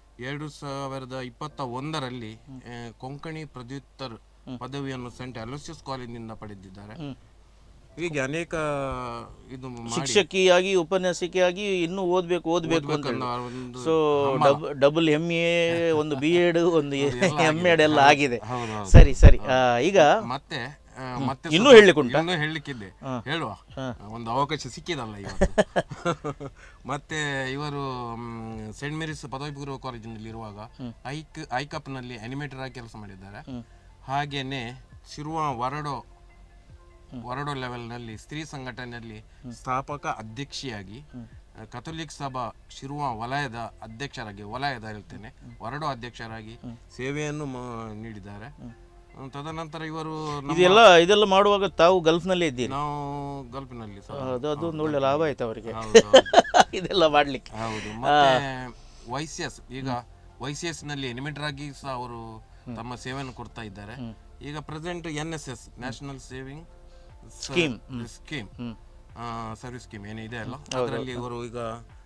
2021ರಲ್ಲಿ ಕೊಂಕಣಿ ಪ್ರದ್ಯುತ್ತರ್ ಪದವಿಯನ್ನು ಸೆಂಟ್ ಅಲೋಸಿಯಸ್ ಕಾಲೇಜಿನಿಂದ ಪಡೆದಿದ್ದಾರೆ. ಹೀಗೆ ಅನೇಕ ಇದು ಶಿಕ್ಷಕಿಯಾಗಿ ಉಪನ್ಯಾಸಕಿಯಾಗಿ ಇನ್ನೂ ಓದಬೇಕು ಅಂತ. ಸೊ ಡಬಲ್ MA, ಒಂದು B.Ed, ಒಂದು M.Ed ಎಲ್ಲ ಆಗಿದೆ. ಸರಿ. ಈಗ ಮತ್ತೆ ಇನ್ನೂ ಹೇಳಲಿಕ್ಕಿದೆ, ಹೇಳುವ ಒಂದು ಅವಕಾಶ ಸಿಕ್ಕಿದಲ್ಲ ಇವತ್ತು. ಮತ್ತೆ ಇವರು ಸೈಂಟ್ ಮೇರಿಸ್ ಪದವಿ ಪೂರ್ವ ಕಾಲೇಜಿನಲ್ಲಿ ಇರುವಾಗ ಐಕಪ್ ನಲ್ಲಿ ಅನಿಮೇಟರ್ ಆಗಿ ಕೆಲಸ ಮಾಡಿದ್ದಾರೆ. ಹಾಗೇನೆ ಶಿರುವ ವರಡೋ ಲೆವೆಲ್ನಲ್ಲಿ ಸ್ತ್ರೀ ಸಂಘಟನೆಯಲ್ಲಿ ಸ್ಥಾಪಕ ಅಧ್ಯಕ್ಷಿಯಾಗಿ, ಕಥೋಲಿಕ್ ಸಭಾ ಶಿರುವ ವಲಯದ ವರಡೋ ಅಧ್ಯಕ್ಷರಾಗಿ ಸೇವೆಯನ್ನು ನೀಡಿದ್ದಾರೆ. ತದನಂತರ ಇವರು ಇದೆಲ್ಲ ಮಾಡುವಾಗ ತಾವು ಗಲ್ಫ್ನಲ್ಲೇ ಇದ್ದೀರಿ? ನಾವು ಗಲ್ಫ್ನಲ್ಲಿ. ಅದೊಂದು ಒಳ್ಳೆ ಲಾಭ ಆಯ್ತು ಅವರಿಗೆ ಇದೆಲ್ಲ ಮಾಡ್ಲಿಕ್ಕೆ. ಹೌದು. ಮತ್ತೆ YCS ನಲ್ಲಿ ಎನಿಮೇಟರ್ ಆಗಿ ಸಹ ಅವರು ತಮ್ಮ ಸೇವೆಯನ್ನು ಕೊಡ್ತಾ ಇದ್ದಾರೆ. ಈಗ present NSS national saving scheme service scheme ಏನಿದೆ ಅಲ್ಲ, ಅದರಲ್ಲಿ ಇವರು ಈಗ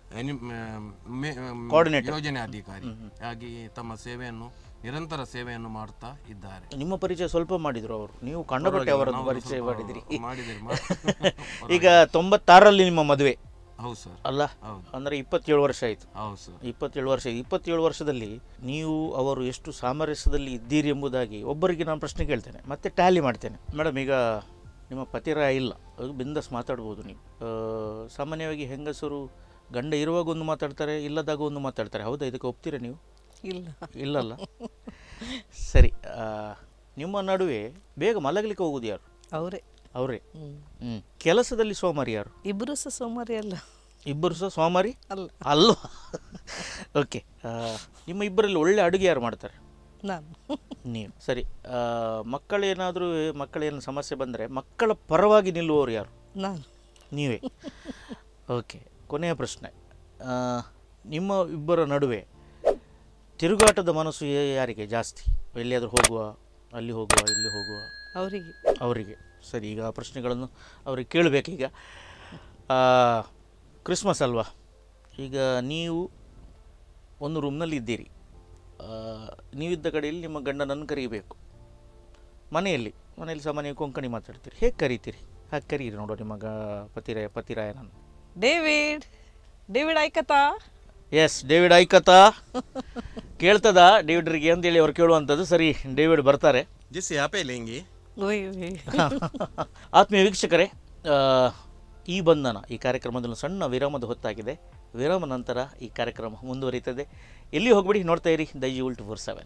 ಯೋಜನೆ ಅಧಿಕಾರಿ ಆಗಿ ತಮ್ಮ ನಿರಂತರ ಸೇವೆಯನ್ನು ಮಾಡ್ತಾ ಇದ್ದಾರೆ. ನಿಮ್ಮ ಪರಿಚಯ ಸ್ವಲ್ಪ ಮಾಡಿದ್ರು ಅವರು, ನೀವು ಕಂಡಪಟ್ಟೆ ಅವರನ್ನು ಪರಿಚಯ ಮಾಡಿದ್ರಿ. ಈಗ 96ರಲ್ಲಿ ನಿಮ್ಮ ಮದುವೆ? ಹೌದು ಸರ್. ಅಲ್ಲ, ಅಂದ್ರೆ 27 ವರ್ಷ ಆಯ್ತು. ಹೌದು ಸರ್, 27 ವರ್ಷದಲ್ಲಿ ನೀವು ಅವರು ಎಷ್ಟು ಸಾಮರಸ್ಯದಲ್ಲಿ ಇದ್ದೀರಿ ಎಂಬುದಾಗಿ ಒಬ್ಬರಿಗೆ ನಾನು ಪ್ರಶ್ನೆ ಕೇಳ್ತೇನೆ, ಮತ್ತೆ ಟ್ಯಾಲಿ ಮಾಡ್ತೇನೆ. ಮೇಡಮ್, ಈಗ ನಿಮ್ಮ ಪತಿರಾಯ ಇಲ್ಲ, ಅದು ಬಿಂದಾಸ್ ಮಾತಾಡ್ಬೋದು ನೀವು. ಸಾಮಾನ್ಯವಾಗಿ ಹೆಂಗಸರು ಗಂಡ ಇರುವಾಗ ಒಂದು ಮಾತಾಡ್ತಾರೆ, ಇಲ್ಲದಾಗ ಒಂದು ಮಾತಾಡ್ತಾರೆ. ಹೌದಾ? ಇದಕ್ಕೆ ಒಪ್ತೀರಾ ನೀವು? ಇಲ್ಲಲ್ಲ. ಸರಿ. ನಿಮ್ಮ ನಡುವೆ ಬೇಗ ಮಲಗಲಿಕ್ಕೆ ಹೋಗುದು ಯಾರು? ಅವರೇ. ಕೆಲಸದಲ್ಲಿ ಸೋಮಾರಿ ಯಾರು? ಇಬ್ಬರು ಸಹ ಸೋಮಾರಿ ಅಲ್ಲ. ಇಬ್ಬರು ಸಹ ಸೋಮಾರಿ ಅಲ್ಲ. ಓಕೆ. ನಿಮ್ಮ ಇಬ್ಬರಲ್ಲಿ ಒಳ್ಳೆ ಅಡುಗೆ ಯಾರು ಮಾಡ್ತಾರೆ? ನೀವು. ಸರಿ. ಮಕ್ಕಳೇನು ಸಮಸ್ಯೆ ಬಂದರೆ ಮಕ್ಕಳ ಪರವಾಗಿ ನಿಲ್ಲುವವರು ಯಾರು? ನೀವೇ. ಓಕೆ. ಕೊನೆಯ ಪ್ರಶ್ನೆ, ನಿಮ್ಮ ಇಬ್ಬರ ನಡುವೆ ತಿರುಗಾಟದ ಮನಸ್ಸು ಯಾರಿಗೆ ಜಾಸ್ತಿ? ಎಲ್ಲಿಯಾದರೂ ಹೋಗುವ, ಅಲ್ಲಿ ಹೋಗುವ, ಇಲ್ಲಿ ಹೋಗುವ? ಅವರಿಗೆ. ಸರಿ. ಈಗ ಆ ಪ್ರಶ್ನೆಗಳನ್ನು ಅವ್ರಿಗೆ ಕೇಳಬೇಕೀಗ. ಕ್ರಿಸ್ಮಸ್ ಅಲ್ವಾ? ಈಗ ನೀವು ಒಂದು ರೂಮ್ನಲ್ಲಿ ಇದ್ದೀರಿ, ನೀವಿದ್ದ ಕಡೆಯಲ್ಲಿ ನಿಮ್ಮ ಗಂಡನನ್ನು ಕರೀಬೇಕು. ಮನೆಯಲ್ಲಿ ಸಾಮಾನ್ಯ ಕೊಂಕಣಿ ಮಾತಾಡ್ತೀರಿ, ಹೇಗೆ ಕರೀತೀರಿ? ಹಾಗೆ ಕರೀರಿ ನೋಡೋ ನಿಮ್ಮ ಪತಿರಾಯನನ್ನು. ಡೇವಿಡ್ ಐಕತಾ? ಎಸ್, ಡೇವಿಡ್ ಐಕತಾ. ಕೇಳ್ತದ ಡೇವಿಡ್ರಿಗೆ ಅಂತೇಳಿ ಅವ್ರು ಕೇಳುವಂಥದ್ದು. ಸರಿ, ಡೇವಿಡ್ ಬರ್ತಾರೆ. ಆತ್ಮೀಯ ವೀಕ್ಷಕರೇ, ಈ ಬಂಧನ ಈ ಕಾರ್ಯಕ್ರಮದಲ್ಲಿ ಸಣ್ಣ ವಿರಾಮದ ಹೊತ್ತಾಗಿದೆ. ವಿರಾಮ ನಂತರ ಈ ಕಾರ್ಯಕ್ರಮ ಮುಂದುವರಿಯುತ್ತದೆ. ಎಲ್ಲಿ ಹೋಗ್ಬಿಡಿ, ನೋಡ್ತಾ ಇರಿ Daiji ಉಲ್ಟು 47.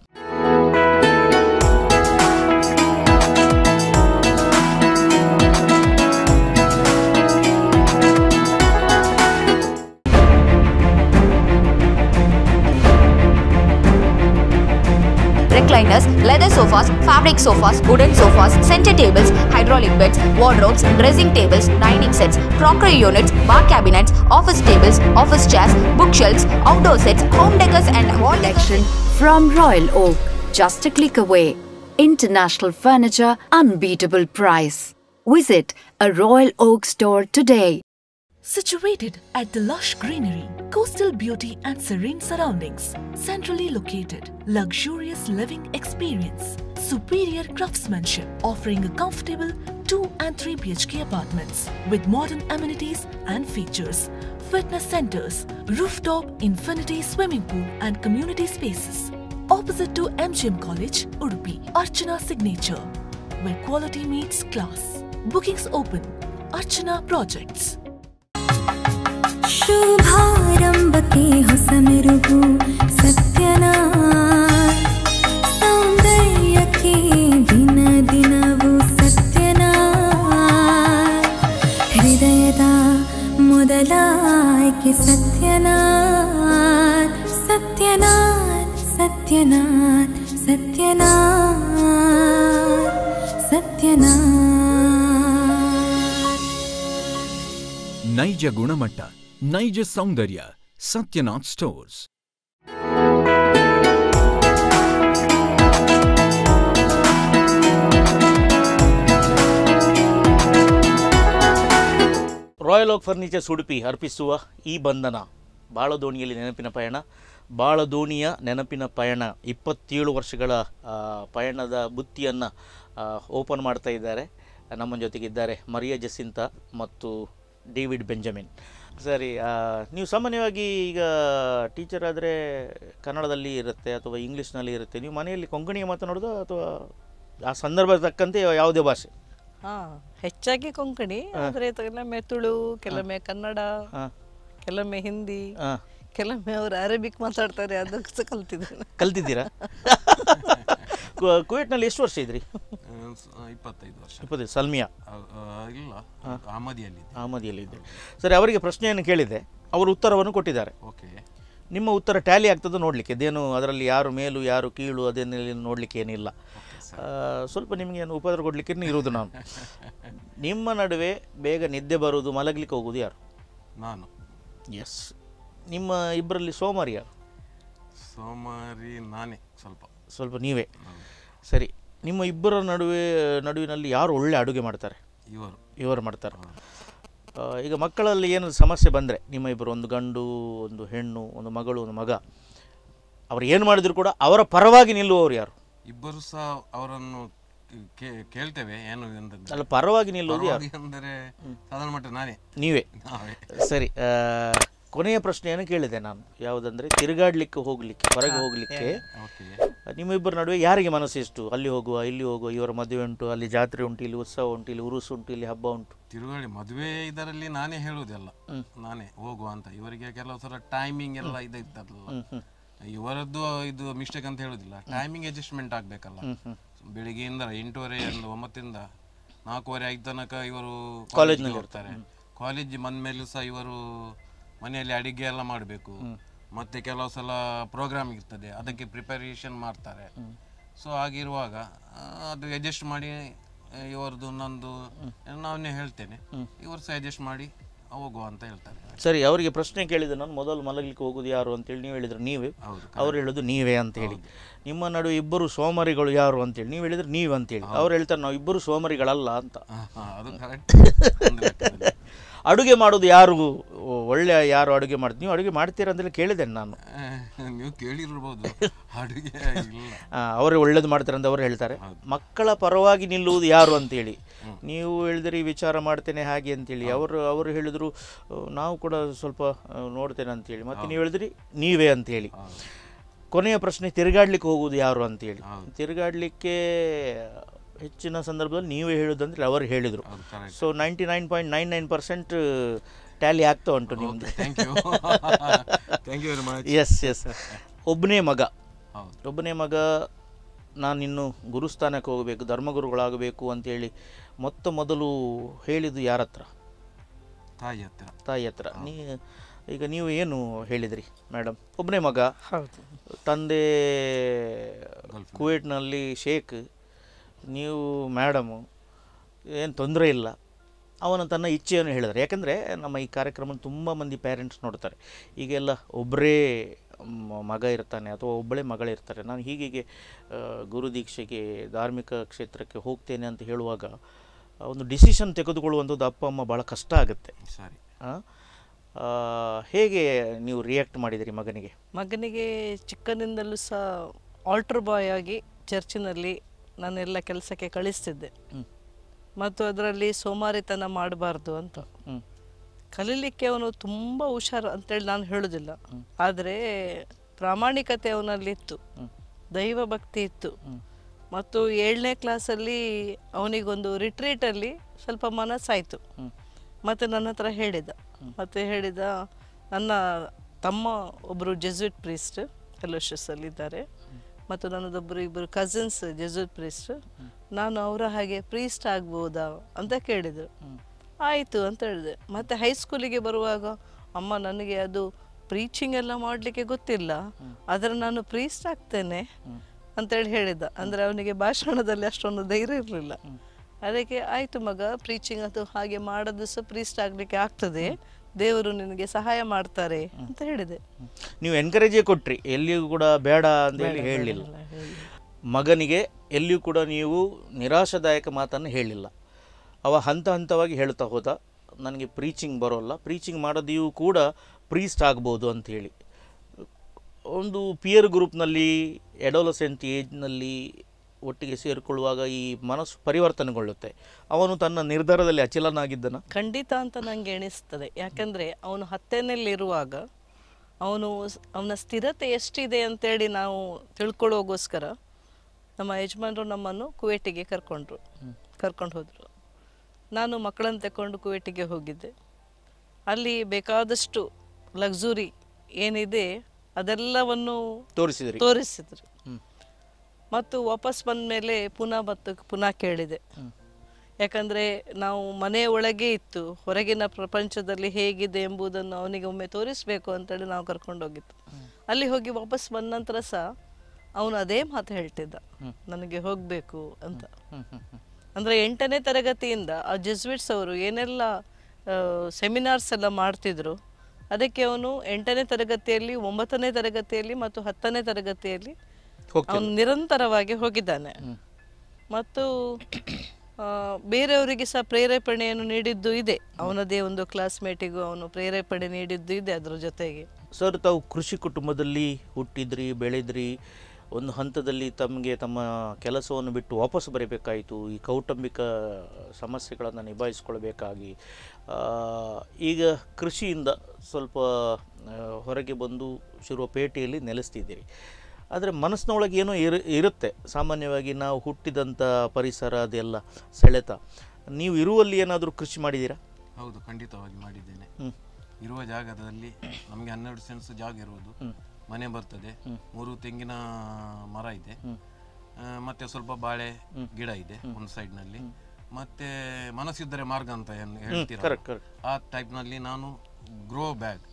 Recliners, leather sofas sofas, fabric sofas, wooden sofas, center tables, hydraulic beds, wardrobes, dressing tables, dining sets, crockery units, bar cabinets, office tables, office chairs, bookshelves, outdoor sets, home decors and wall Collection from Royal Oak. Just a click away. International furniture, unbeatable price. Visit a Royal Oak store today. Situated at the lush greenery, coastal beauty and serene surroundings, centrally located, luxurious living experience, superior craftsmanship, offering a comfortable 2 and 3 BHK apartments with modern amenities and features, fitness centers, rooftop infinity swimming pool and community spaces. Opposite to MGM College, Udupi, Archana Signature, where quality meets class. Bookings open. Archana Projects. शुभारंभ के हो समेरुगु सत्यनाथ सौंदर्य के दिन दिनवु सत्यनाथ हृदयದ ಮೊದಲ ಆಯ್ಕೆ ಸತ್ಯನಾಥ್ ಸತ್ಯನಾಥ್ ಸತ್ಯನಾಥ್ ಸತ್ಯನಾಥ್ ಸತ್ಯನಾಥ್ ನೈಜ ಗುಣಮಟ್ಟ, ನೈಜ ಸೌಂದರ್ಯ, Satyanath stores. Royal oak furnitures Udupi ಅರ್ಪಿಸುವ ಈ ಬಂಧನ ಬಾಳದೋಣಿಯಲ್ಲಿ ನೆನಪಿನ ಪಯಣ. ಬಾಳದೋಣಿಯ ನೆನಪಿನ ಪಯಣ 27 ವರ್ಷಗಳ ಪಯಣದ ಬುತ್ತಿಯನ್ನು ಓಪನ್ ಮಾಡ್ತಾ ಇದ್ದಾರೆ. ನಮ್ಮ ಜೊತೆಗಿದ್ದಾರೆ ಮರಿಯಾ ಜಸಿಂತಾ ಮತ್ತು ಡೇವಿಡ್ ಬೆಂಜಮಿನ್. ಸರಿ, ನೀವು ಸಾಮಾನ್ಯವಾಗಿ ಈಗ ಟೀಚರ್ ಆದರೆ ಕನ್ನಡದಲ್ಲಿ ಇರುತ್ತೆ ಅಥವಾ ಇಂಗ್ಲೀಷ್ನಲ್ಲಿ ಇರುತ್ತೆ, ನೀವು ಮನೆಯಲ್ಲಿ ಕೊಂಕಣಿಯ ಮಾತನಾಡೋದು ಅಥವಾ ಆ ಸಂದರ್ಭ ತಕ್ಕಂತೆ ಯಾವುದೇ ಭಾಷೆ? ಹೆಚ್ಚಾಗಿ ಕೊಂಕಣಿ, ಆದರೆ ಕೆಲವೊಮ್ಮೆ ತುಳು, ಕೆಲವೊಮ್ಮೆ ಕನ್ನಡ, ಕೆಲವೊಮ್ಮೆ ಹಿಂದಿ, ಕೆಲವೊಮ್ಮೆ ಅವರು ಅರೇಬಿಕ್ ಮಾತಾಡ್ತಾರೆ, ಅದಕ್ಕೆ ಕಲ್ತಿದ್ದೀರಾ? ಕುವೈಟ್ನಲ್ಲಿ ಎಷ್ಟು ವರ್ಷ ಇದ್ರಿ? 25 ವರ್ಷ. 25. ಸಲ್ಮಿಯಾ? ಇಲ್ಲ, ಅಹಮದಿಯಲ್ಲಿ ಇದ್ರಿ. ಸರಿ, ಅವರಿಗೆ ಪ್ರಶ್ನೆಯನ್ನು ಕೇಳಿದೆ, ಅವರು ಉತ್ತರವನ್ನು ಕೊಟ್ಟಿದ್ದಾರೆ. ಓಕೆ, ನಿಮ್ಮ ಉತ್ತರ ಟ್ಯಾಲಿ ಆಗ್ತದೆ ನೋಡಲಿಕ್ಕೆ, ಅದೇನು ಅದರಲ್ಲಿ ಯಾರು ಮೇಲು ಯಾರು ಕೀಳು ಅದೇನಲ್ಲಿ ನೋಡಲಿಕ್ಕೆ ಏನಿಲ್ಲ. ಸ್ವಲ್ಪ ನಿಮಗೆ ಏನು ಉಪದ್ರ ಕೊಡಲಿಕ್ಕೆ ಇರುವುದು ನಾನು. ನಿಮ್ಮ ನಡುವೆ ಬೇಗ ನಿದ್ದೆ ಬರುವುದು, ಮಲಗಲಿಕ್ಕೆ ಹೋಗುವುದು ಯಾರು? ನಾನು. ಎಸ್. ನಿಮ್ಮ ಇಬ್ಬರಲ್ಲಿ ಸೋಮಾರಿ ಯಾರು? ಸೋಮಾರಿ ನಾನೇ. ಸ್ವಲ್ಪ ನೀವೇ. ಸರಿ, ನಿಮ್ಮ ಇಬ್ಬರ ನಡುವಿನಲ್ಲಿ ಯಾರು ಒಳ್ಳೆ ಅಡುಗೆ ಮಾಡ್ತಾರೆ? ಇವರು ಮಾಡ್ತಾರೆ. ಈಗ ಮಕ್ಕಳಲ್ಲಿ ಏನಾದರೂ ಸಮಸ್ಯೆ ಬಂದರೆ, ನಿಮ್ಮ ಇಬ್ಬರು, ಒಂದು ಗಂಡು ಒಂದು ಹೆಣ್ಣು, ಒಂದು ಮಗಳು ಒಂದು ಮಗ, ಅವ್ರು ಏನು ಮಾಡಿದ್ರು ಕೂಡ ಅವರ ಪರವಾಗಿ ನಿಲ್ಲುವವರು ಯಾರು? ಇಬ್ಬರು ಸಹ ಅವರನ್ನು ಕೇಳ್ತೇವೆ. ಏನು ಅಲ್ಲ, ಪರವಾಗಿ ನಿಲ್ಲುವುದು ಯಾರು ಅಂದರೆ ಸಾಧಾರಣ ಮಟ್ಟ ನಾನೇ. ನೀವೇ. ಸರಿ, ಕೊನೆಯ ಪ್ರಶ್ನೆಯನ್ನು ಕೇಳಿದೆ ನಾನು, ಯಾವುದಂದರೆ ತಿರುಗಾಡಲಿಕ್ಕೆ ಹೋಗಲಿಕ್ಕೆ, ಹೊರಗೆ ಹೋಗಲಿಕ್ಕೆ ನಿಮ್ಮಿಬ್ಬರ ನಡುವೆ ಯಾರಿಗೆ ಮನಸ್ಸು ಎಷ್ಟು? ಅಲ್ಲಿ ಹೋಗುವ, ಇಲ್ಲಿ ಹೋಗುವ, ಇವರ ಮದುವೆ ಉಂಟು, ಅಲ್ಲಿ ಜಾತ್ರೆ ಉಂಟು, ಇಲ್ಲಿ ಉತ್ಸವ ಉಂಟು, ಇಲ್ಲಿ ಉರುಸು ಉಂಟು, ಇಲ್ಲಿ ಹಬ್ಬ ಉಂಟು. ತಿರುಗಾಡಿ ಮದುವೆ ಇದರಲ್ಲಿ ನಾನೇ ಹೇಳುವುದೆಲ್ಲ, ನಾನೇ ಹೋಗುವ ಅಂತ. ಇವರಿಗೆ ಕೆಲವು ಸಲ ಟೈಮಿಂಗ್ ಎಲ್ಲ ಇದ್ದಾರಲ್ಲ, ಇವರದ್ದು ಇದು ಮಿಸ್ಟೇಕ್ ಅಂತ ಹೇಳುದಿಲ್ಲ, ಟೈಮಿಂಗ್ ಅಡ್ಜಸ್ಟ್ಮೆಂಟ್ ಆಗಬೇಕಲ್ಲ. ಬೆಳಿಗ್ಗೆಯಿಂದ 8:30 9ರಿಂದ 4:30 ತನಕ ಇವರು ಕಾಲೇಜ್ನಲ್ಲಿ ಇರ್ತಾರೆ. ಕಾಲೇಜ್ ಬಂದ ಮೇಲೂ ಸಹ ಇವರು ಮನೆಯಲ್ಲಿ ಅಡಿಗೆ ಎಲ್ಲ ಮಾಡಬೇಕು, ಮತ್ತೆ ಕೆಲವು ಸಲ ಪ್ರೋಗ್ರಾಮ್ ಇರ್ತದೆ, ಅದಕ್ಕೆ ಪ್ರಿಪರೇಷನ್ ಮಾಡ್ತಾರೆ. ಸೊ ಆಗಿರುವಾಗ ಅದು ಅಡ್ಜಸ್ಟ್ ಮಾಡಿ ಇವರದು ನಂದು ನಾವನ್ನೇ ಹೇಳ್ತೇನೆ, ಇವರು ಸಹ ಅಡ್ಜಸ್ಟ್ ಮಾಡಿ ಹೋಗುವ ಅಂತ ಹೇಳ್ತಾರೆ. ಸರಿ, ಅವರಿಗೆ ಪ್ರಶ್ನೆ ಕೇಳಿದೆ ನಾನು, ಮೊದಲು ಮಲಗಲಿಕ್ಕೆ ಹೋಗೋದು ಯಾರು ಅಂತೇಳಿ, ನೀವು ಹೇಳಿದ್ರು ನೀವೇ, ಅವ್ರು ಹೇಳೋದು ನೀವೇ ಅಂತೇಳಿ. ನಿಮ್ಮ ನಡುವೆ ಇಬ್ಬರು ಸೋಮಾರಿಗಳು ಯಾರು ಅಂತೇಳಿ ನೀವು ಹೇಳಿದ್ರೆ ನೀವು ಅಂತೇಳಿ, ಅವ್ರು ಹೇಳ್ತಾರೆ ನಾವು ಇಬ್ಬರು ಸೋಮಾರಿಗಳಲ್ಲ ಅಂತ. ಅಡುಗೆ ಮಾಡೋದು ಯಾರು ಒಳ್ಳೆ, ಯಾರು ಅಡುಗೆ ಮಾಡ್ತೀವಿ? ನೀವು ಅಡುಗೆ ಮಾಡ್ತೀರಾ ಅಂತೇಳಿ ಕೇಳಿದ್ದೇನೆ ನಾನು. ನೀವು ಕೇಳಿರ್ಬೋದು. ಅವರು ಒಳ್ಳೇದು ಮಾಡ್ತಾರೆ ಅಂತ ಅವರು ಹೇಳ್ತಾರೆ. ಮಕ್ಕಳ ಪರವಾಗಿ ನಿಲ್ಲುವುದು ಯಾರು ಅಂತೇಳಿ ನೀವು ಹೇಳಿದ್ರಿ, ವಿಚಾರ ಮಾಡ್ತೇನೆ ಹಾಗೆ ಅಂತೇಳಿ. ಅವರು ಹೇಳಿದ್ರು ನಾವು ಕೂಡ ಸ್ವಲ್ಪ ನೋಡ್ತೇನೆ ಅಂತೇಳಿ. ಮತ್ತೆ ನೀವು ಹೇಳಿದ್ರಿ ನೀವೇ ಅಂತೇಳಿ. ಕೊನೆಯ ಪ್ರಶ್ನೆ, ತಿರುಗಾಡ್ಲಿಕ್ಕೆ ಹೋಗುವುದು ಯಾರು ಅಂತೇಳಿ. ತಿರುಗಾಡಲಿಕ್ಕೆ ಹೆಚ್ಚಿನ ಸಂದರ್ಭದಲ್ಲಿ ನೀವೇ ಹೇಳೋದಂದ್ರೆ ಅವರು ಹೇಳಿದರು. ಸೊ 99.99% ಟ್ಯಾಲಿ ಆಗ್ತಾ ಉಂಟು ನಿಮ್ಮದು. Yes yes. ಒಬ್ಬನೇ ಮಗ ನಾನಿನ್ನು ಗುರುಸ್ಥಾನಕ್ಕೆ ಹೋಗಬೇಕು, ಧರ್ಮಗುರುಗಳಾಗಬೇಕು ಅಂತೇಳಿ ಮೊದಲು ಹೇಳಿದ್ದು ಯಾರ ಹತ್ರ? ತಾಯಿ ಹತ್ರ. ಈಗ ನೀವು ಏನು ಹೇಳಿದ್ರಿ ಮೇಡಮ್, ಒಬ್ಬನೇ ಮಗ, ಹೌದು, ತಂದೆ ಕುವೈಟ್ನಲ್ಲಿ ಶೇಖ್, ನೀವು ಮೇಡಮು, ಏನು ತೊಂದರೆ ಇಲ್ಲ, ಅವನು ತನ್ನ ಇಚ್ಛೆಯನ್ನು ಹೇಳಿದರೆ. ಯಾಕೆಂದರೆ ನಮ್ಮ ಈ ಕಾರ್ಯಕ್ರಮ ತುಂಬ ಮಂದಿ ಪೇರೆಂಟ್ಸ್ ನೋಡ್ತಾರೆ. ಈಗೆಲ್ಲ ಒಬ್ಬರೇ ಮಗ ಇರ್ತಾನೆ ಅಥವಾ ಒಬ್ಬಳೇ ಮಗಳಿರ್ತಾರೆ. ನಾನು ಹೀಗೆ ಗುರುದೀಕ್ಷೆಗೆ ಧಾರ್ಮಿಕ ಕ್ಷೇತ್ರಕ್ಕೆ ಹೋಗ್ತೇನೆ ಅಂತ ಹೇಳುವಾಗ ಒಂದು ಡಿಸಿಷನ್ ತೆಗೆದುಕೊಳ್ಳುವಂಥದ್ದು ಅಪ್ಪ ಅಮ್ಮ ಭಾಳ ಕಷ್ಟ ಆಗುತ್ತೆ. ಸರಿ, ಹೇಗೆ ನೀವು ರಿಯಾಕ್ಟ್ ಮಾಡಿದಿರಿ ಮಗನಿಗೆ? ಮಗನಿಗೆ ಚಿಕ್ಕನಿಂದಲೂ ಸಹ ಆಲ್ಟರ್ ಬಾಯ್ ಆಗಿ ಚರ್ಚಿನಲ್ಲಿ ನಾನೆಲ್ಲ ಕೆಲಸಕ್ಕೆ ಕಳಿಸ್ತಿದ್ದೆ. ಮತ್ತು ಅದರಲ್ಲಿ ಸೋಮಾರಿತನ ಮಾಡಬಾರ್ದು ಅಂತ. ಕಲೀಲಿಕ್ಕೆ ಅವನು ತುಂಬ ಹುಷಾರು ಅಂತೇಳಿ ನಾನು ಹೇಳೋದಿಲ್ಲ, ಆದರೆ ಪ್ರಾಮಾಣಿಕತೆ ಅವನಲ್ಲಿತ್ತು, ದೈವ ಭಕ್ತಿ ಇತ್ತು. ಮತ್ತು 7ನೇ ಕ್ಲಾಸಲ್ಲಿ ಅವನಿಗೊಂದು ರಿಟ್ರೀಟಲ್ಲಿ ಸ್ವಲ್ಪ ಮನಸ್ಸಾಯಿತು. ಮತ್ತು ನನ್ನ ಹತ್ರ ಹೇಳಿದ ನನ್ನ ತಮ್ಮ ಒಬ್ಬರು ಜೆಸ್ಯೂಟ್ ಪ್ರೀಸ್ಟ್ ಫೆಲೋಶಿಪ್ಸಲ್ಲಿದ್ದಾರೆ, ಮತ್ತು ಇಬ್ಬರು ಕಸಿನ್ಸ್ ಜೆಸ್ಯೂಟ್ ಪ್ರೀಸ್ಟ್, ನಾನು ಅವರ ಹಾಗೆ ಪ್ರೀಸ್ಟ್ ಆಗ್ಬೋದಾ ಅಂತ ಕೇಳಿದರು. ಆಯಿತು ಅಂತ ಹೇಳಿದೆ. ಮತ್ತು ಹೈಸ್ಕೂಲಿಗೆ ಬರುವಾಗ, ಅಮ್ಮ ನನಗೆ ಅದು ಪ್ರೀಚಿಂಗ್ ಎಲ್ಲ ಮಾಡಲಿಕ್ಕೆ ಗೊತ್ತಿಲ್ಲ, ಆದರೆ ನಾನು ಪ್ರೀಸ್ಟ್ ಆಗ್ತೇನೆ ಅಂತೇಳಿ ಹೇಳಿದ. ಅಂದರೆ ಅವನಿಗೆ ಭಾಷಣದಲ್ಲಿ ಅಷ್ಟೊಂದು ಧೈರ್ಯ ಇರಲಿಲ್ಲ. ಅದಕ್ಕೆ ಆಯಿತು ಮಗ, ಪ್ರೀಚಿಂಗ್ ಅದು ಹಾಗೆ ಮಾಡೋದು ಸಹ ಪ್ರೀಸ್ಟ್ ಆಗಲಿಕ್ಕೆ ಆಗ್ತದೆ, ದೇವರು ನಿನಗೆ ಸಹಾಯ ಮಾಡ್ತಾರೆ ಅಂತ ಹೇಳಿದೆ. ನೀವು ಎನ್ಕರೇಜೇ ಕೊಟ್ರಿ, ಎಲ್ಲಿಯೂ ಕೂಡ ಬೇಡ ಅಂತೇಳಿ ಹೇಳಲಿಲ್ಲ. ಮಗನಿಗೆ ಎಲ್ಲಿಯೂ ಕೂಡ ನೀವು ನಿರಾಶಾದಾಯಕ ಮಾತನ್ನು ಹೇಳಿಲ್ಲ. ಅವ ಹಂತ ಹಂತವಾಗಿ ಹೇಳ್ತಾ ಹೋದ, ನನಗೆ ಪ್ರೀಚಿಂಗ್ ಬರೋಲ್ಲ, ಪ್ರೀಚಿಂಗ್ ಮಾಡೋದಿಯೂ ಕೂಡ ಪ್ರೀಸ್ಟ್ ಆಗ್ಬೋದು ಅಂಥೇಳಿ. ಒಂದು ಪಿಯರ್ ಗ್ರೂಪ್ನಲ್ಲಿ ಎಡೋಲಸೆಂಟ್ ಏಜ್ನಲ್ಲಿ ಒಟ್ಟಿಗೆ ಸೇರಿಕೊಳ್ಳುವಾಗ ಈ ಮನಸ್ಸು ಪರಿವರ್ತನೆಗೊಳ್ಳುತ್ತೆ. ಅವನು ತನ್ನ ನಿರ್ಧಾರದಲ್ಲಿ ಅಚಲನಾಗಿದ್ದನ? ಖಂಡಿತ ಅಂತ ನನಗೆ ಎಣಿಸ್ತದೆ. ಯಾಕಂದರೆ ಅವನು 10ನೇಲಿರುವಾಗ ಅವನ ಸ್ಥಿರತೆ ಎಷ್ಟಿದೆ ಅಂತೇಳಿ ನಾವು ತಿಳ್ಕೊಳ್ಳೋಗೋಸ್ಕರ ನಮ್ಮ ಯಜಮಾನರು ನಮ್ಮನ್ನು ಕುವೈಟಿಗೆ ಕರ್ಕೊಂಡು ಹೋದರು. ನಾನು ಮಕ್ಕಳನ್ನು ತಗೊಂಡು ಕುವೈಟಿಗೆ ಹೋಗಿದ್ದೆ. ಅಲ್ಲಿ ಬೇಕಾದಷ್ಟು ಲಕ್ಸುರಿ ಏನಿದೆ ಅದೆಲ್ಲವನ್ನು ತೋರಿಸಿದ್ರು. ಮತ್ತು ವಾಪಸ್ ಬಂದ ಮೇಲೆ ಪುನಃ ಕೇಳಿದೆ. ಯಾಕಂದರೆ ನಾವು ಮನೆಯ ಒಳಗೆ ಇತ್ತು, ಹೊರಗಿನ ಪ್ರಪಂಚದಲ್ಲಿ ಹೇಗಿದೆ ಎಂಬುದನ್ನು ಅವನಿಗೆ ಒಮ್ಮೆ ತೋರಿಸಬೇಕು ಅಂತೇಳಿ ನಾವು ಕರ್ಕೊಂಡೋಗಿತ್ತು. ಅಲ್ಲಿ ಹೋಗಿ ವಾಪಸ್ ಬಂದ ನಂತರ ಸಹ ಅವನು ಅದೇ ಮಾತು ಹೇಳ್ತಿದ್ದ, ನನಗೆ ಹೋಗಬೇಕು ಅಂತ. ಅಂದರೆ 8ನೇ ತರಗತಿಯಿಂದ ಆ ಜೆಸ್ವಿಟ್ಸ್ ಅವರು ಏನೆಲ್ಲ ಸೆಮಿನಾರ್ಸ್ ಎಲ್ಲ ಮಾಡ್ತಿದ್ರು, ಅದಕ್ಕೆ ಅವನು 8ನೇ ತರಗತಿಯಲ್ಲಿ, 9ನೇ ತರಗತಿಯಲ್ಲಿ ಮತ್ತು 10ನೇ ತರಗತಿಯಲ್ಲಿ ಅವನು ನಿರಂತರವಾಗಿ ಹೋಗಿದ್ದಾನೆ. ಮತ್ತು ಬೇರೆಯವರಿಗೆ ಸಹ ಪ್ರೇರೇಪಣೆಯನ್ನು ನೀಡಿದ್ದು ಇದೆ. ಅವನದೇ ಒಂದು ಕ್ಲಾಸ್ಮೇಟಿಗೂ ಅವನು ಪ್ರೇರೇಪಣೆ ನೀಡಿದ್ದು ಇದೆ. ಅದರ ಜೊತೆಗೆ ಸರ್, ತಾವು ಕೃಷಿ ಕುಟುಂಬದಲ್ಲಿ ಹುಟ್ಟಿದ್ರಿ, ಬೆಳೆದ್ರಿ. ಒಂದು ಹಂತದಲ್ಲಿ ತಮಗೆ ತಮ್ಮ ಕೆಲಸವನ್ನು ಬಿಟ್ಟು ವಾಪಸ್ ಬರಬೇಕಾಯಿತು, ಈ ಕೌಟುಂಬಿಕ ಸಮಸ್ಯೆಗಳನ್ನು ನಿಭಾಯಿಸ್ಕೊಳ್ಬೇಕಾಗಿ. ಈಗ ಕೃಷಿಯಿಂದ ಸ್ವಲ್ಪ ಹೊರಗೆ ಬಂದು ಶಿರುವಪೇಟೆಯಲ್ಲಿ ನೆಲೆಸ್ತಿದ್ದೀರಿ. ಆದರೆ ಮನಸ್ಸಿನೊಳಗೆ ಏನೋ ಇರುತ್ತೆ. ಸಾಮಾನ್ಯವಾಗಿ ನಾವು ಹುಟ್ಟಿದಂಥ ಪರಿಸರ ಅದೆಲ್ಲ ಸೆಳೆತ. ನೀವು ಇರುವಲ್ಲಿ ಏನಾದರೂ ಕೃಷಿ ಮಾಡಿದ್ದೀರಾ? ಹೌದು, ಖಂಡಿತವಾಗಿ ಮಾಡಿದ್ದೇನೆ. ಇರುವ ಜಾಗದಲ್ಲಿ ನಮಗೆ 12 ಸೆನ್ಸ್ ಜಾಗ ಇರುವುದು, ಮನೆ ಬರ್ತದೆ, 3 ತೆಂಗಿನ ಮರ ಇದೆ, ಮತ್ತೆ ಸ್ವಲ್ಪ ಬಾಳೆ ಗಿಡ ಇದೆ ಒಂದು ಸೈಡ್ನಲ್ಲಿ, ಮತ್ತೆ ಮನಸ್ಸಿದ್ದರೆ ಮಾರ್ಗ ಅಂತ ಹೇಳ್ತೀರ, ಆ ಟೈಪ್ನಲ್ಲಿ ನಾನು ಗ್ರೋ ಬ್ಯಾಗ್,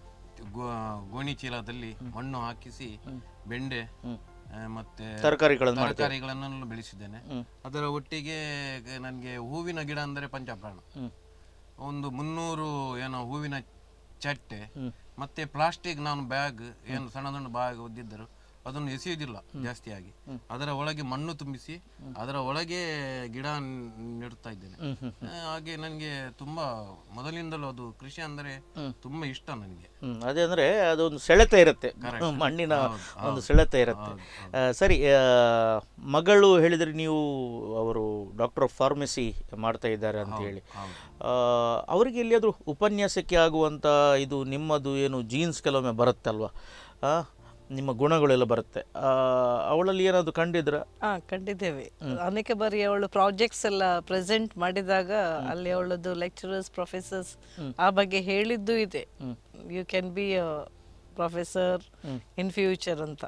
ಗೋಣಿ ಚೀಲದಲ್ಲಿ ಮಣ್ಣು ಹಾಕಿಸಿ ಬೆಂಡೆ ಮತ್ತೆ ತರಕಾರಿಗಳನ್ನು ಬೆಳೆಸಿದ್ದೇನೆ. ಅದರ ಒಟ್ಟಿಗೆ ನನಗೆ ಹೂವಿನ ಗಿಡ ಅಂದರೆ ಪಂಚಪ್ರಾಣ, ಒಂದು 300 ಏನೋ ಹೂವಿನ ಚಟ್ಟೆ, ಮತ್ತೆ ಪ್ಲಾಸ್ಟಿಕ್ ನಾನು ಬ್ಯಾಗ್ ಏನು ಸಣ್ಣ ಸಣ್ಣ ಬ್ಯಾಗ್ ಒದ್ದಿದ್ದರು ಅದನ್ನು ಎಸೆಯುವುದಿಲ್ಲ ಜಾಸ್ತಿಯಾಗಿ, ಅದರ ಒಳಗೆ ಮಣ್ಣು ತುಂಬಿಸಿ ಅದರ ಒಳಗೆ ಗಿಡ ನೆಡುತ್ತಾ ಇದ್ದೇನೆ. ಹಾಗೆ ನನಗೆ ತುಂಬಾ ಮೊದಲಿಂದಲೂ ಅದು ಕೃಷಿ ಅಂದರೆ ತುಂಬಾ ಇಷ್ಟ ನನಗೆ. ಅದೇ ಅಂದ್ರೆ ಅದೊಂದು ಸೆಳೆತ ಇರುತ್ತೆ, ಮಣ್ಣಿನ ಒಂದು ಸೆಳೆತ ಇರುತ್ತೆ. ಸರಿ, ಮಗಳು ಹೇಳಿದ್ರೆ ನೀವು ಅವರು ಡಾಕ್ಟರ್ ಆಫ್ ಫಾರ್ಮಸಿ ಮಾಡ್ತಾ ಇದ್ದಾರೆ ಅಂತ ಹೇಳಿ, ಅವರಿಗೆ ಎಲ್ಲಿಯಾದರೂ ಉಪನ್ಯಾಸಕ್ಕೆ ಆಗುವಂಥ ಇದು ನಿಮ್ಮದು ಏನು ಜೀನ್ಸ್ ಕೆಲವೊಮ್ಮೆ ಬರುತ್ತಲ್ವಾ, ನಿಮ್ಮ ಗುಣಗಳೆಲ್ಲ ಬರುತ್ತೆ, ಅವಳಲ್ಲಿ ಏನಾದರೂ ಕಂಡಿದ್ರ? ಕಂಡಿದ್ದೇವೆ. ಅನೇಕ ಬಾರಿ ಅವಳು ಪ್ರಾಜೆಕ್ಟ್ಸ್ ಎಲ್ಲ ಪ್ರೆಸೆಂಟ್ ಮಾಡಿದಾಗ ಅಲ್ಲಿ ಅವಳದ್ದು ಲೆಕ್ಚರರ್ಸ್, ಪ್ರೊಫೆಸರ್ಸ್ ಆ ಬಗ್ಗೆ ಹೇಳಿದ್ದು ಇದೆ, you can be a professor in future ಅಂತ.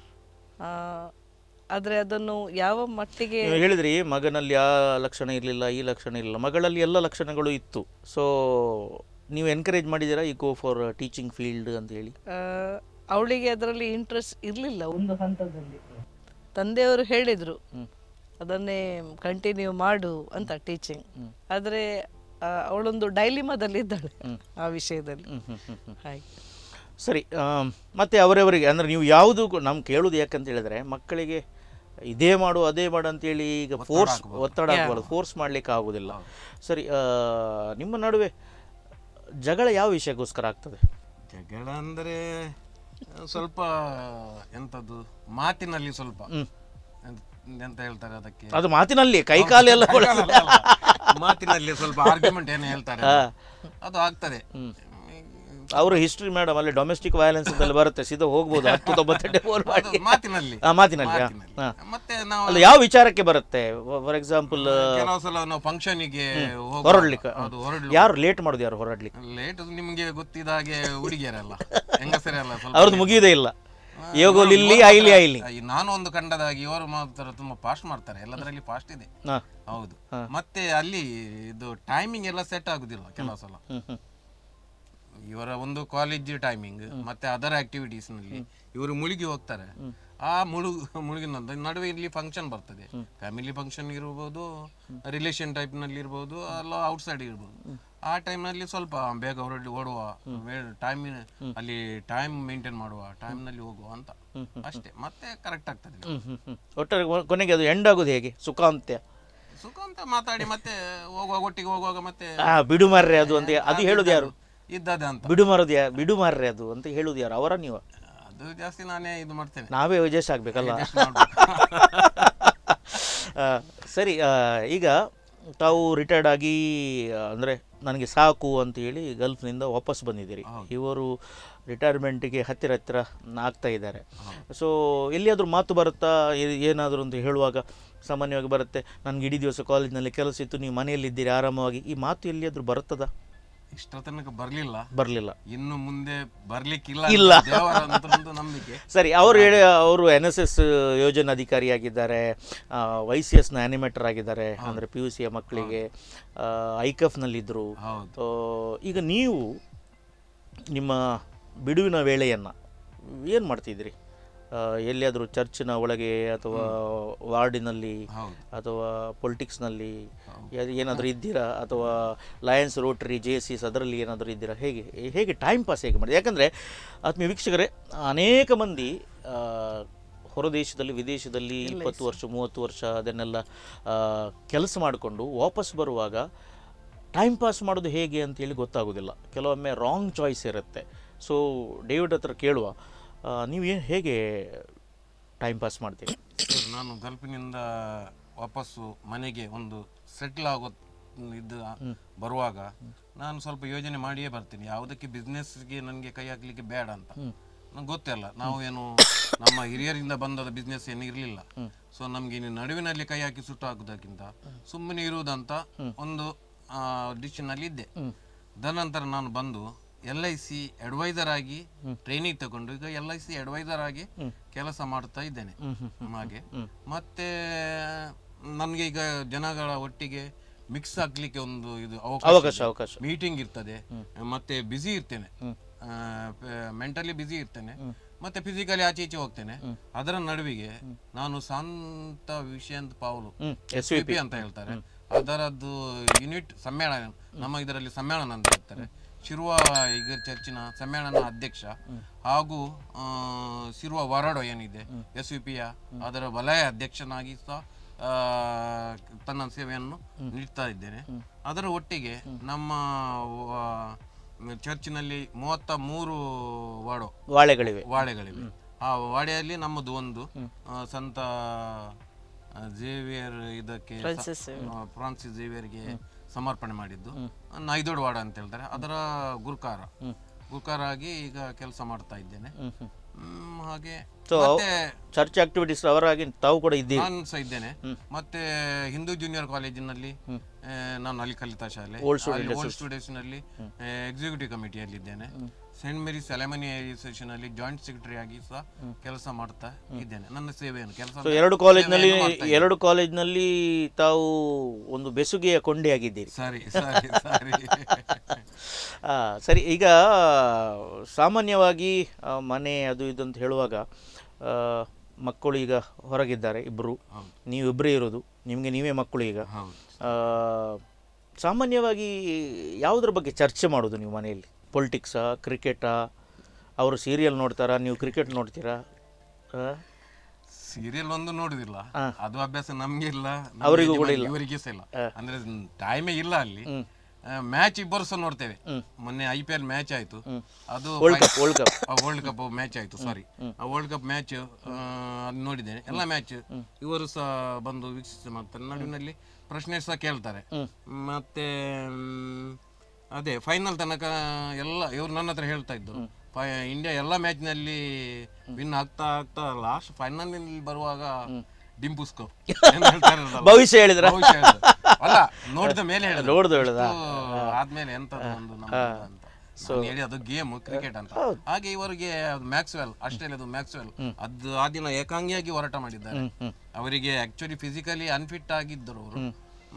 ಆದರೆ ಅದನ್ನು ಯಾವ ಮಟ್ಟಿಗೆ ಹೇಳಿದ್ರಿ, ಮಗನಲ್ಲಿ ಆ ಲಕ್ಷಣ ಇರಲಿಲ್ಲ, ಈ ಲಕ್ಷಣ ಇರಲಿಲ್ಲ, ಮಗಳಲ್ಲಿ ಎಲ್ಲ ಲಕ್ಷಣಗಳು ಇತ್ತು. ಸೊ ನೀವು ಎನ್ಕರೇಜ್ ಮಾಡಿದ್ದೀರಾ ಈ ಗೋ ಫಾರ್ ಟೀಚಿಂಗ್ ಫೀಲ್ಡ್ ಅಂತ ಹೇಳಿ? ಅವಳಿಗೆ ಅದರಲ್ಲಿ ಇಂಟ್ರೆಸ್ಟ್ ಇರಲಿಲ್ಲ ಒಂದು ಹಂತದಲ್ಲಿ. ತಂದೆಯವರು ಹೇಳಿದರು ಅದನ್ನೇ ಕಂಟಿನ್ಯೂ ಮಾಡು ಅಂತ ಟೀಚಿಂಗ್. ಆದರೆ ಅವಳೊಂದು ಡೈಲಿಮಾದಲ್ಲಿ ಇದ್ದಾಳೆ ಆ ವಿಷಯದಲ್ಲಿ. ಹಾಗೆ ಸರಿ. ಮತ್ತು ಅವರವರಿಗೆ ಅಂದರೆ ನೀವು ಯಾವುದು ನಮ್ಗೆ ಕೇಳೋದು ಯಾಕಂತ ಹೇಳಿದ್ರೆ, ಮಕ್ಕಳಿಗೆ ಇದೇ ಮಾಡು ಅದೇ ಮಾಡು ಅಂತೇಳಿ ಈಗ ಒತ್ತಡ ಆಗ್ಬಾರ್ದು, ಫೋರ್ಸ್ ಮಾಡಲಿಕ್ಕೆ ಆಗೋದಿಲ್ಲ. ಸರಿ, ನಿಮ್ಮ ನಡುವೆ ಜಗಳ ಯಾವ ವಿಷಯಕ್ಕೋಸ್ಕರ ಆಗ್ತದೆ? ಜಗಳ ಅಂದರೆ ಸ್ವಲ್ಪ ಎಂಥದ್ದು ಮಾತಿನಲ್ಲಿ ಸ್ವಲ್ಪ ಎಂತ ಹೇಳ್ತಾರೆ ಅದಕ್ಕೆ, ಅದು ಮಾತಿನಲ್ಲಿ ಕೈಕಾಲೆಲ್ಲ ಮಾತಿನಲ್ಲಿ ಸ್ವಲ್ಪ ಆರ್ಗ್ಯುಮೆಂಟ್ ಏನು ಹೇಳ್ತಾರೆ ಅದು ಆಗ್ತದೆ. ಅವರು ಹಿಸ್ಟ್ರಿ ಮೇಡಮ್ ಅಲ್ಲಿ ಡೊಮೆಸ್ಟಿಕ್ ವೈಲೆನ್ಸ್ ಅಂತೆಲ್ಲ ಬರುತ್ತೆ, ಸೀದಾ ಹೋಗ್ಬೋದು 1098 ಮಾತಿನಲ್ಲಿ. ಮತ್ತೆ ನಾವು ಯಾವ ವಿಚಾರಕ್ಕೆ ಬರುತ್ತೆ? ಫಾರ್ ಎಕ್ಸಾಂಪಲ್ ಕೆಲವು ಸಲ ನಾವು ಫಂಕ್ಷನ್ಗೆ ಹೊರಡ್ಲಿಕ್ಕೆ ಯಾರು ಲೇಟ್ ಮಾಡೋದು? ಯಾರು ಹೊರಡ್ಲಿಕ್ಕೆ ಲೇಟ್? ನಿಮ್ಗೆ ಗೊತ್ತಿದ ಹಾಗೆ ಹುಡುಗಿಯರಲ್ಲ, ಹೆಂಗಸರಲ್ಲ, ಅವ್ರದ್ದು ಮುಗಿಯುವುದೇ ಇಲ್ಲ. ಯೋಗೋಲಿಲ್ಲಿ ಐಲಿ ಐಲಿ. ನಾನು ಒಂದು ಕಂಡದಾಗಿ ಇವರು ಮಾತ್ರ ತುಂಬಾ ಫಾಸ್ಟ್ ಮಾಡ್ತಾರೆ, ಎಲ್ಲದರಲ್ಲಿ ಫಾಸ್ಟ್ ಇದೆ. ಹೌದು. ಮತ್ತೆ ಅಲ್ಲಿ ಇದು ಟೈಮಿಂಗ್ ಎಲ್ಲ ಸೆಟ್ ಆಗುದಿಲ್ಲ ಕೆಲವು ಸಲ. ಇವರ ಒಂದು ಕಾಲೇಜ್ ಟೈಮಿಂಗ್ ಮತ್ತೆ ಅದರ್ ಆಕ್ಟಿವಿಟೀಸ್ ನಲ್ಲಿ ಇವರು ಮುಳುಗಿ ಹೋಗ್ತಾರೆ. ಆ ಮುಳುಗಿನ ನಡುವೆ ಇಲ್ಲಿ ಫಂಕ್ಷನ್ ಬರ್ತದೆ, ಫ್ಯಾಮಿಲಿ ಫಂಕ್ಷನ್ ಇರ್ಬೋದು, ರಿಲೇಷನ್ ಟೈಪ್ ನಲ್ಲಿ ಇರ್ಬೋದು, ಅಲ್ಲ ಔಟ್ಸೈಡ್ ಇರ್ಬೋದು. ಆ ಟೈಮ್ ನಲ್ಲಿ ಸ್ವಲ್ಪ ಬೇಗ ಓಡುವ ಟೈಮ್, ಅಲ್ಲಿ ಟೈಮ್ ಮೇಂಟೈನ್ ಮಾಡುವ ಟೈಮ್ ನಲ್ಲಿ ಹೋಗುವ ಅಂತ ಅಷ್ಟೇ, ಮತ್ತೆ ಕರೆಕ್ಟ್ ಆಗ್ತದೆ. ಒಟ್ಟಾರೆ ಕೊನೆಗೆ ಅದು ಎಂಡ್ ಆಗೋದು ಹೇಗೆ? ಸುಖ ಅಂತ ಮಾತಾಡಿ ಮತ್ತೆ ಒಟ್ಟಿಗೆ ಹೋಗುವಾಗ ಮತ್ತೆ ಬಿಡು ಮಾರ್ರೆ ಅದು ಅಂತ ಅದು ಹೇಳುದು ಯಾರು? ಇದ್ದದೆ ಅಂತ ಬಿಡು ಮಾರ್ರೆ ಅದು ಅಂತ ಹೇಳುದು ಯಾರು? ಅವರ ನೀವು? ಅದು ಜಾಸ್ತಿ ನಾನೇ ಇದು ಮಾಡ್ತೇನೆ, ನಾವೇ ವಜೇಶ್ ಆಗ್ಬೇಕಲ್ಲ. ಸರಿ, ಈಗ ತಾವು ರಿಟೈರ್ಡ್ ಆಗಿ ಅಂದರೆ ನನಗೆ ಸಾಕು ಅಂತ ಹೇಳಿ ಗಲ್ಫ್ನಿಂದ ವಾಪಸ್ ಬಂದಿದ್ದೀರಿ. ಇವರು ರಿಟೈರ್ಮೆಂಟಿಗೆ ಹತ್ತಿರ ಆಗ್ತಾ ಇದ್ದಾರೆ. ಸೊ ಎಲ್ಲಿಯಾದರೂ ಮಾತು ಬರುತ್ತಾ? ಏನಾದರೂ ಅಂತ ಹೇಳುವಾಗ ಸಾಮಾನ್ಯವಾಗಿ ಬರುತ್ತೆ, ನನಗೆ ಇಡೀ ದಿವಸ ಕಾಲೇಜ್ನಲ್ಲಿ ಕೆಲಸ ಇತ್ತು, ನೀವು ಮನೆಯಲ್ಲಿದ್ದೀರಿ ಆರಾಮವಾಗಿ, ಈ ಮಾತು ಎಲ್ಲಿಯಾದರೂ ಬರುತ್ತದ? ಇಷ್ಟ ತನಕ ಬರಲಿಲ್ಲ, ಇನ್ನು ಮುಂದೆ ಬರ್ಲಿಕ್ಕಿಲ್ಲ ಇಲ್ಲ ನಂಬಿಕೆ. ಸರಿ, ಅವರು NSS ಯೋಜನಾಧಿಕಾರಿಯಾಗಿದ್ದಾರೆ, YCSನ ಆ್ಯನಿಮೇಟರ್ ಆಗಿದ್ದಾರೆ, ಅಂದರೆ PUCಯ ಮಕ್ಕಳಿಗೆ ICAF-ನಲ್ಲಿದ್ದರು. ಈಗ ನೀವು ನಿಮ್ಮ ಬಿಡುವಿನ ವೇಳೆಯನ್ನು ಏನು ಮಾಡ್ತಿದ್ದೀರಿ? ಎಲ್ಲಿಯಾದರೂ ಚರ್ಚಿನ ಒಳಗೆ ಅಥವಾ ವಾರ್ಡಿನಲ್ಲಿ ಅಥವಾ ಪೊಲಿಟಿಕ್ಸ್ನಲ್ಲಿ ಏನಾದರೂ ಇದ್ದೀರಾ? ಅಥವಾ ಲಯನ್ಸ್, ರೋಟರಿ, JSS ಅದರಲ್ಲಿ ಏನಾದರೂ ಇದ್ದೀರಾ? ಹೇಗೆ ಟೈಮ್ ಪಾಸ್ ಹೇಗೆ ಮಾಡಿ? ಯಾಕಂದರೆ ಆತ್ಮೀಯ ವೀಕ್ಷಕರೇ, ಅನೇಕ ಮಂದಿ ಹೊರದೇಶದಲ್ಲಿ ವಿದೇಶದಲ್ಲಿ 20 ವರ್ಷ 30 ವರ್ಷ ಅದನ್ನೆಲ್ಲ ಕೆಲಸ ಮಾಡಿಕೊಂಡು ವಾಪಸ್ ಬರುವಾಗ ಟೈಮ್ ಪಾಸ್ ಮಾಡೋದು ಹೇಗೆ ಅಂತೇಳಿ ಗೊತ್ತಾಗೋದಿಲ್ಲ. ಕೆಲವೊಮ್ಮೆ ರಾಂಗ್ ಚಾಯ್ಸ್ ಇರುತ್ತೆ. ಸೊ ಡೇವಿಡ್ ಹತ್ರ ಕೇಳುವ, ನೀವು ಹೇಗೆ ಟೈಮ್ ಪಾಸ್ ಮಾಡ್ತೀರಿ? ನಾನು ಗಲ್ಫಿನಿಂದ ವಾಪಸ್ಸು ಮನೆಗೆ ಒಂದು ಸೆಟ್ಲ್ ಆಗೋ ಬರುವಾಗ ನಾನು ಸ್ವಲ್ಪ ಯೋಜನೆ ಮಾಡಿಯೇ ಬರ್ತೀನಿ. ಯಾವುದಕ್ಕೆ ಬಿಸ್ನೆಸ್ಗೆ ನನಗೆ ಕೈ ಹಾಕಲಿಕ್ಕೆ ಬೇಡ ಅಂತ ನಂಗೆ ಗೊತ್ತಿಲ್ಲ. ನಾವು ಏನು ನಮ್ಮ ಹಿರಿಯರಿಂದ ಬಂದದ ಬಿಸ್ನೆಸ್ ಏನು ಇರಲಿಲ್ಲ. ಸೊ ನಮಗೆ ನಡುವಿನಲ್ಲಿ ಕೈ ಹಾಕಿ ಸುಟ್ಟು ಹಾಕೋದಕ್ಕಿಂತ ಸುಮ್ಮನೆ ಇರುವುದಂತ ಒಂದು ಡಿಸಿಷನ್ನಲ್ಲಿ ಇದ್ದೆ. ತದನಂತರ ನಾನು ಬಂದು LIC ಅಡ್ವೈಸರ್ ಆಗಿ ಟ್ರೈನಿಂಗ್ ತಗೊಂಡು ಈಗ LIC ಅಡ್ವೈಸರ್ ಆಗಿ ಕೆಲಸ ಮಾಡ್ತಾ ಇದ್ದೇನೆ ಹಾಗೆ. ಮತ್ತೆ ನನಗೆ ಈಗ ಜನಗಳ ಒಟ್ಟಿಗೆ ಮಿಕ್ಸ್ ಆಗ್ಲಿಕ್ಕೆ ಒಂದು ಇದು ಅವಕಾಶ, ಮೀಟಿಂಗ್ ಇರ್ತದೆ, ಮತ್ತೆ ಬ್ಯುಸಿ ಇರ್ತೇನೆ, ಮೆಂಟಲಿ ಬ್ಯುಸಿ ಇರ್ತೇನೆ, ಮತ್ತೆ ಫಿಸಿಕಲಿ ಆಚೆ ಈಚೆ ಹೋಗ್ತೇನೆ. ಅದರ ನಡುವಿಗೆ ನಾನು ಶಾಂತ ವಿಷಯ ಅಂತ ಪಾವಲು SVP ಅಂತ ಹೇಳ್ತಾರೆ, ಅದರದ್ದು ಯೂನಿಟ್ ಸಮ್ಮೇಳನ, ನಮ್ಮ ಇದರಲ್ಲಿ ಸಮ್ಮೇಳನ ಅಂತ ಹೇಳ್ತಾರೆ, ಶಿರುವ ಈಗ ಚರ್ಚಿನ ಸಮ್ಮೇಳನ ಅಧ್ಯಕ್ಷ ಹಾಗೂ ಶಿರುವ ವರಾಡೋ ಏನಿದೆ SVPಯ ಅದರ ವಲಯ ಅಧ್ಯಕ್ಷನಾಗಿ ಸಹ ತನ್ನ ಸೇವೆಯನ್ನು ನೀಡ್ತಾ ಇದ್ದೇನೆ. ಅದರ ಒಟ್ಟಿಗೆ ನಮ್ಮ ಚರ್ಚಿನಲ್ಲಿ 33 ವಾಡೆಗಳಿವೆ. ಆ ವಾಡೆಯಲ್ಲಿ ನಮ್ಮದು ಒಂದು ಸಂತ ಝೇವಿಯರ್ ಇದಕ್ಕೆ ಫ್ರಾನ್ಸಿಸ್ ಝೇವಿಯರ್ಗೆ ಸಮರ್ಪಣೆ ಮಾಡಿದ್ದು ನೈದೋಡ್ ವಾಡ ಅಂತ ಹೇಳ್ತಾರೆ, ಅದರ ಗುರುಕಾರ ಆಗಿ ಈಗ ಕೆಲಸ ಮಾಡ್ತಾ ಇದ್ದೇನೆ. ಹಾಗೆ ಚರ್ಚ್ ಆಕ್ಟಿವಿಟೀಸ್ ಅವರಾಗಿ ತಾವು ಕೂಡ ಇದ್ದೀರಿ? ನಾನು ಸಹ ಇದ್ದೇನೆ. ಮತ್ತೆ ಹಿಂದೂ ಜೂನಿಯರ್ ಕಾಲೇಜಿನಲ್ಲಿ ನಾನು ಅಲ್ಲಿ ಕಲಿತಾ ಶಾಲೆ ಓಲ್ಡ್ ಸ್ಟೂಡೆಂಟ್ಸ್ ನಲ್ಲಿ ಎಕ್ಸಿಕ್ಯೂಟಿವ್ ಕಮಿಟಿಯಲ್ಲಿ ಇದ್ದೇನೆ. ಸೇಂಟ್ ಮೇರಿಸ್ ಅಲೆಮನಿ ಅಸೋಸಿಯೇಷನ್ ಅಲ್ಲಿ ಜಾಯಿಂಟ್ ಸೆಕ್ರೆಟರಿ ಆಗಿ ಸಹ ಕೆಲಸ ಮಾಡ್ತಾ ಇದ್ದೇನೆ. ನನ್ನ ಸೇವೆಯನ್ನು ಕೆಲಸ ಎರಡು ಕಾಲೇಜ್ನಲ್ಲಿ ತಾವು ಒಂದು ಬೆಸುಗೆಯ ಕೊಂಡಿಯಾಗಿದ್ದೀರಿ. ಸರಿ ಸರಿ, ಈಗ ಸಾಮಾನ್ಯವಾಗಿ ಮನೆ ಅದು ಇದು ಅಂತ ಹೇಳುವಾಗ ಮಕ್ಕಳು ಈಗ ಹೊರಗಿದ್ದಾರೆ ಇಬ್ಬರು, ನೀವಿಬ್ಬರೇ ಇರೋದು, ನಿಮಗೆ ನೀವೇ ಮಕ್ಕಳು. ಈಗ ಸಾಮಾನ್ಯವಾಗಿ ಯಾವುದ್ರ ಬಗ್ಗೆ ಚರ್ಚೆ ಮಾಡೋದು ನೀವು ಮನೆಯಲ್ಲಿ? ಪೊಲಿಟಿಕ್ಸಾ, ಕ್ರಿಕೆಟಾ? ಅವರು ಸೀರಿಯಲ್ ನೋಡ್ತಾರಾ, ನೀವು ಕ್ರಿಕೆಟ್ ನೋಡ್ತೀರಾ? ಸೀರಿಯಲ್ ಒಂದು ನೋಡುದಿಲ್ಲ, ಅದು ಅಭ್ಯಾಸ ನಮ್ಗೆ ಇಲ್ಲ, ಅವರಿಗೂ ಕೂಡ ಇಲ್ಲ, ಇವರಿಗೆ ಸಹ ಇಲ್ಲ. ಅಂದ್ರೆ ಟೈಮೇ ಇಲ್ಲ ಅಲ್ಲಿ. ಮ್ಯಾಚ್ ಇಬ್ಬರು ಸಹ ನೋಡ್ತೇವೆ. ಮೊನ್ನೆ IPL ಮ್ಯಾಚ್ ಆಯ್ತು, ಅದು ವರ್ಲ್ಡ್ ಕಪ್ ಮ್ಯಾಚ್ ಆಯ್ತು, ಸಾರಿ ವರ್ಲ್ಡ್ ಕಪ್ ಮ್ಯಾಚ್ ಅದು ನೋಡಿದ್ದೇನೆ, ಎಲ್ಲ ಮ್ಯಾಚ್ ಇವರು ಸಹ ಬಂದು ವೀಕ್ಷಿಸಿ ಮಾಡ್ತಾರೆ. ನಡುವಿನಲ್ಲಿ ಪ್ರಶ್ನೆ ಸಹ ಕೇಳ್ತಾರೆ. ಮತ್ತೆ ಅದೇ ಫೈನಲ್ ತನಕ ಎಲ್ಲ ಇವ್ರು ನನ್ನ ಹತ್ರ ಹೇಳ್ತಾ ಇದ್ರು, ಇಂಡಿಯಾ ಎಲ್ಲ ಮ್ಯಾಚ್ನಲ್ಲಿ ವಿನ್ ಆಗ್ತಾ ಆಗ್ತಾ ಲಾಸ್ಟ್ ಫೈನಲ್ ಬರುವಾಗ ಡಿಂಪುಸ್ಕೋ ಭವಿಷ್ಯ ಹೇಳಿದ್ರ? ಅಲ್ಲ, ನೋಡಿದ ಮೇಲೆ ಆದ್ಮೇಲೆ ಎಂತ ಒಂದು ಹೇಳಿ ಅದು ಗೇಮ್ ಕ್ರಿಕೆಟ್ ಅಂತ. ಹಾಗೆ ಇವರಿಗೆ ಮ್ಯಾಕ್ಸ್ವೆಲ್, ಆಸ್ಟ್ರೇಲಿಯಾದ ಮ್ಯಾಕ್ಸ್ವೆಲ್, ಅದು ಆ ದಿನ ಏಕಾಂಗಿಯಾಗಿ ಹೋರಾಟ ಮಾಡಿದ್ದಾರೆ. ಅವರಿಗೆ ಆಕ್ಚುಲಿ ಫಿಸಿಕಲಿ ಅನ್ಫಿಟ್ ಆಗಿದ್ದರು ಅವರು.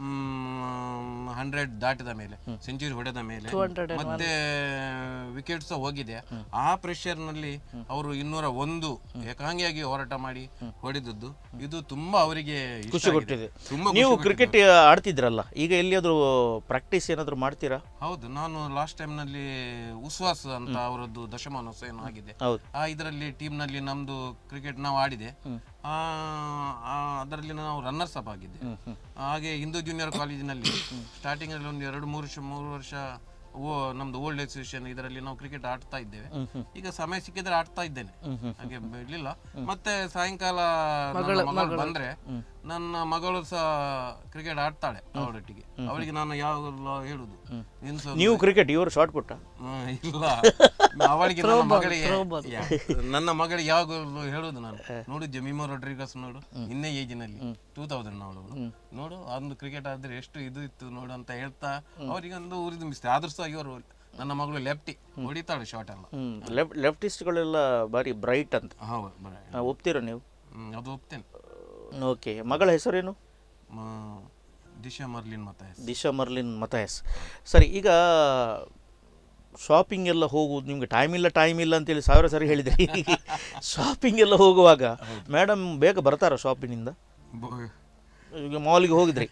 100 ದಾಟಿದ ಮೇಲೆ, ಸೆಂಚುರಿ ಹೊಡೆದ ಮೇಲೆ, ಮತ್ತೆ ವಿಕೆಟ್ ಸಹ ಹೋಗಿದೆ. ಆ ಪ್ರೆಷರ್ ನಲ್ಲಿ ಅವರು 201 ಏಕಾಂಗಿಯಾಗಿ ಹೋರಾಟ ಮಾಡಿ ಹೊಡೆದದ್ದು, ಇದು ತುಂಬಾ ಅವರಿಗೆ ಖುಷಿ ಕೊಟ್ಟಿದೆ. ನೀವು ಕ್ರಿಕೆಟ್ ಆಡ್ತಿದ್ರಲ್ಲ, ಈಗ ಎಲ್ಲಿಯಾದ್ರೂ ಪ್ರಾಕ್ಟೀಸ್ ಏನಾದ್ರು ಮಾಡ್ತೀರಾ? ಹೌದು, ನಾನು ಲಾಸ್ಟ್ ಟೈಮ್ ನಲ್ಲಿ ಉಸ್ವಾಸ್ ಅಂತ ಅವರದ್ದು ದಶಮಾನೋತ್ಸವ ಏನೋ ಆಗಿದೆ, ಇದರಲ್ಲಿ ಟೀಮ್ ನಲ್ಲಿ ನಮ್ದು ಕ್ರಿಕೆಟ್ ನಾವು ಆಡಿದೆ. ಅದರಲ್ಲಿ ನಾವು ರನ್ನರ್ಸ್ ಅಪ್ ಆಗಿದ್ದೆ. ಹಾಗೆ ಹಿಂದೂ ಜೂನಿಯರ್ ಕಾಲೇಜಿನಲ್ಲಿ ಸ್ಟಾರ್ಟಿಂಗ್ ಅಲ್ಲಿ ಒಂದು 2-3 ವರ್ಷ ನಮ್ದು ಓಲ್ಡ್ ಅಸೋಸಿಯೇಷನ್ ಇದರಲ್ಲಿ ನಾವು ಕ್ರಿಕೆಟ್ ಆಡ್ತಾ ಇದ್ದೇವೆ. ಈಗ ಸಮಯ ಸಿಕ್ಕಿದ್ರೆ ಆಡ್ತಾ ಇದ್ದೇನೆ, ಹಾಗೆ ಬಿಡ್ಲಿಲ್ಲ. ಮತ್ತೆ ಸಾಯಂಕಾಲ ಮಗಳು ಬಂದ್ರೆ ನನ್ನ ಮಗಳು ಸಹ ಕ್ರಿಕೆಟ್ ಆಡ್ತಾಳೆ ಅವಳೊಟ್ಟಿಗೆ. ಅವಳಿಗೆ ನಾನು ಯಾವಾಗಲೂ ಹೇಳುದು, ನೀವು ಕ್ರಿಕೆಟ್, ಇವರು ಶಾರ್ಟ್ ಪುಟ್ಟ ಇಲ್ಲ, ಅವಳಿಗೆ ನನ್ನ ಮಗಳಿಗೆ ಯಾವಾಗಲೂ ಹೇಳುದು ನಾನು, ನೋಡು ಜಮೀಮಾ ರೊಡ್ರಿಗಸ್ ನೋಡು, ಇನ್ನೇ ಏಜಿನಲ್ಲಿ 2000 ನೋಡು ಒಂದು ಕ್ರಿಕೆಟ್ ಆದ್ರೆ ಎಷ್ಟು ಇದು ಇತ್ತು ನೋಡು ಅಂತ ಹೇಳ್ತಾ ಅವರಿಗೊಂದು ಉರಿದು ಮಿಸ್ತೆ. ಆದ್ರೂ ಸಹ ಇವರು ನನ್ನ ಮಗಳು ಲೆಫ್ಟಿ ಹೊಡಿತಾಳೆ ಶಾರ್ಟ್ ಎಲ್ಲ. ಲೆಫ್ಟಿಸ್ಟ್ಗಳೆಲ್ಲ ಬಾರಿ ಬ್ರೈಟ್ ಅಂತ. ಹೌದು, ಒಪ್ತೀರಾ ನೀವು? ಅದು ಒಪ್ತೇನೆ. ಓಕೆ, ಮಗಳ ಹೆಸರೇನು? Disha Merlin Mathias. ಸರಿ, ಈಗ ಶಾಪಿಂಗ್ ಎಲ್ಲ ಹೋಗುವುದು ನಿಮ್ಗೆ ಟೈಮ್ ಇಲ್ಲ ಅಂತೇಳಿ 1000 ಸರಿ ಹೇಳಿದ್ರಿ. ಶಾಪಿಂಗ್ ಎಲ್ಲ ಹೋಗುವಾಗ ಮೇಡಮ್ ಬೇಗ ಬರ್ತಾರ ಶಾಪಿಂಗಿಂದ? ಈಗ ಮಾಲ್ಗೆ ಹೋಗಿದ್ರಿ,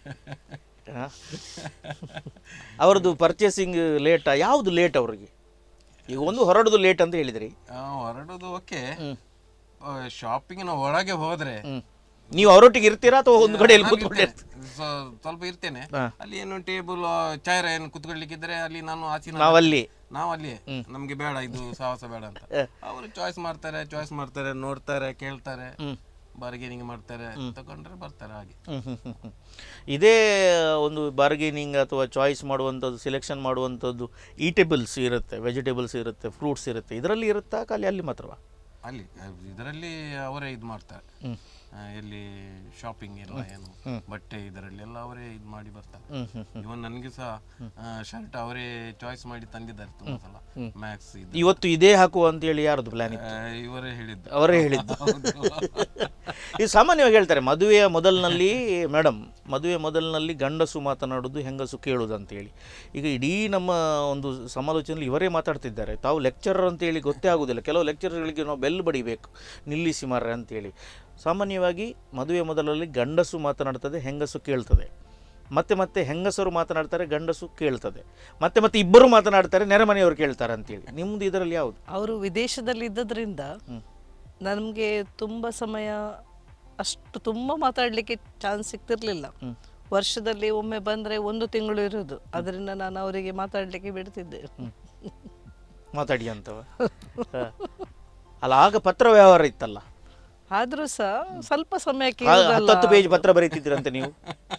ಅವ್ರದ್ದು ಪರ್ಚೇಸಿಂಗ್ ಲೇಟಾ? ಯಾವುದು ಲೇಟ್ ಅವ್ರಿಗೆ? ಈಗ ಒಂದು ಹೊರಡುದು ಲೇಟ್ ಅಂತ ಹೇಳಿದ್ರಿ. ಹೊರಡುದು ಓಕೆ, ಶಾಪಿಂಗಿನ ಒಳಗೆ ಹೋದ್ರೆ ನೀವು ಅವರೊಟ್ಟಿಗೆ ಇರ್ತೀರಾ ಅಥವಾ ಒಂದು ಕಡೆಯಲ್ಲಿ ಕೂತ್ಕೊಂಡಿರ್ತೀರಾ? ಸ್ವಲ್ಪ ಇರ್ತೇನೆ. ಅಲ್ಲಿ ಏನು ಟೇಬಲ್ ಚೈರ್ ಏನು ಕುತ್ಕೊಳ್ಲಿಕ್ಕಿದ್ರೆ ಅಲ್ಲಿ ನಾನು ನಾವಲ್ಲಿ ನಮ್ಗೆ ಬೇಡ, ಇದು ಸಾಹಸ ಬೇಡ ಅಂತ ಅವರು ಚಾಯ್ಸ್ ಮಾಡ್ತಾರೆ, ನೋಡ್ತಾರೆ, ಕೇಳ್ತಾರೆ, ಬಾರ್ಗೇನಿಂಗ್ ಮಾಡ್ತಾರೆ, ತಗೊಂಡ್ರೆ ಬರ್ತಾರೆ. ಹಾಗೆ ಇದೇ ಒಂದು ಬಾರ್ಗೇನಿಂಗ್ ಅಥವಾ ಚಾಯ್ಸ್ ಮಾಡುವಂಥದ್ದು, ಸಿಲೆಕ್ಷನ್ ಮಾಡುವಂಥದ್ದು ಈಟೇಬಲ್ಸ್ ಇರುತ್ತೆ, ವೆಜಿಟೇಬಲ್ಸ್ ಇರುತ್ತೆ, ಫ್ರೂಟ್ಸ್ ಇರುತ್ತೆ, ಇದರಲ್ಲಿ ಇರುತ್ತಾ ಖಾಲಿ ಅಲ್ಲಿ ಮಾತ್ರವಾ? ಅಲ್ಲಿ ಇದರಲ್ಲಿ ಅವರೇ ಇದು ಮಾಡ್ತಾರೆ. ಎಲ್ಲಿ ಶಾಪಿಂಗ್ ಎಲ್ಲ ಏನು ಬಟ್ಟೆ ಇದರಲ್ಲಿ ಎಲ್ಲ ಅವರೇ ಇದು ಮಾಡಿ ಬರ್ತಾರೆ. ಇವನ್ ನನಗೆ ಸಹ ಶರ್ಟ್ ಅವರೇ ಚಾಯ್ಸ್ ಮಾಡಿ ತಂದಿದ್ದಾರೆ ತುಂಬಾ ಸಲ. ಮ್ಯಾಕ್ಸ್ ಇವತ್ತು ಇದೇ ಹಾಕುವ ಅಂತ ಹೇಳಿ ಯಾರದು ಪ್ಲಾನ್ ಇತ್ತು? ಅವರೇ ಹೇಳಿದ್ದು. ಇದು ಸಾಮಾನ್ಯವಾಗಿ ಹೇಳ್ತಾರೆ ಮದುವೆಯ ಮೊದಲಿನಲ್ಲಿ ಗಂಡಸು ಮಾತನಾಡೋದು, ಹೆಂಗಸು ಕೇಳೋದು ಅಂತೇಳಿ. ಈಗ ಇಡೀ ನಮ್ಮ ಒಂದು ಸಮಾಲೋಚನೆಯಲ್ಲಿ ಇವರೇ ಮಾತಾಡ್ತಿದ್ದಾರೆ. ತಾವು ಲೆಕ್ಚರರ್ ಅಂತೇಳಿ ಗೊತ್ತೇ ಆಗೋದಿಲ್ಲ. ಕೆಲವು ಲೆಕ್ಚರರ್ಗಳಿಗೆ ನಾವು ಬೆಲ್ ಬಡಿಬೇಕು, ನಿಲ್ಲಿಸಿ ಮಾರ್ರೆ ಅಂತೇಳಿ. ಸಾಮಾನ್ಯವಾಗಿ ಮದುವೆ ಮೊದಲಲ್ಲಿ ಗಂಡಸು ಮಾತನಾಡ್ತದೆ, ಹೆಂಗಸು ಕೇಳ್ತದೆ. ಮತ್ತೆ ಹೆಂಗಸರು ಮಾತನಾಡ್ತಾರೆ, ಗಂಡಸು ಕೇಳ್ತದೆ. ಮತ್ತೆ ಇಬ್ಬರು ಮಾತನಾಡ್ತಾರೆ, ನೆರೆಮನೆಯವರು ಕೇಳ್ತಾರೆ ಅಂತೇಳಿ. ನಿಮ್ದು ಇದರಲ್ಲಿ ಯಾವುದು? ಅವರು ವಿದೇಶದಲ್ಲಿ ಇದ್ದದ್ರಿಂದ ನಮಗೆ ತುಂಬ ಸಮಯ ಅಷ್ಟು ತುಂಬ ಮಾತಾಡಲಿಕ್ಕೆ ಚಾನ್ಸ್ ಸಿಗ್ತಿರ್ಲಿಲ್ಲ. ವರ್ಷದಲ್ಲಿ ಒಮ್ಮೆ ಬಂದರೆ 1 ತಿಂಗಳು ಇರೋದು, ಅದರಿಂದ ನಾನು ಅವರಿಗೆ ಮಾತಾಡಲಿಕ್ಕೆ ಬಿಡ್ತಿದ್ದೆ. ಮಾತಾಡಿ ಅಂತವ ಅಲ್ಲ, ಆಗ ಪತ್ರ ವ್ಯವಹಾರ ಇತ್ತಲ್ಲ. ಆದ್ರೂ ಸಹ ಸ್ವಲ್ಪ ಸಮಯಕ್ಕೆ 10 ಪೇಜ್ ಪತ್ರ ಬರೀತಿದ್ರಂತೆ ನೀವು.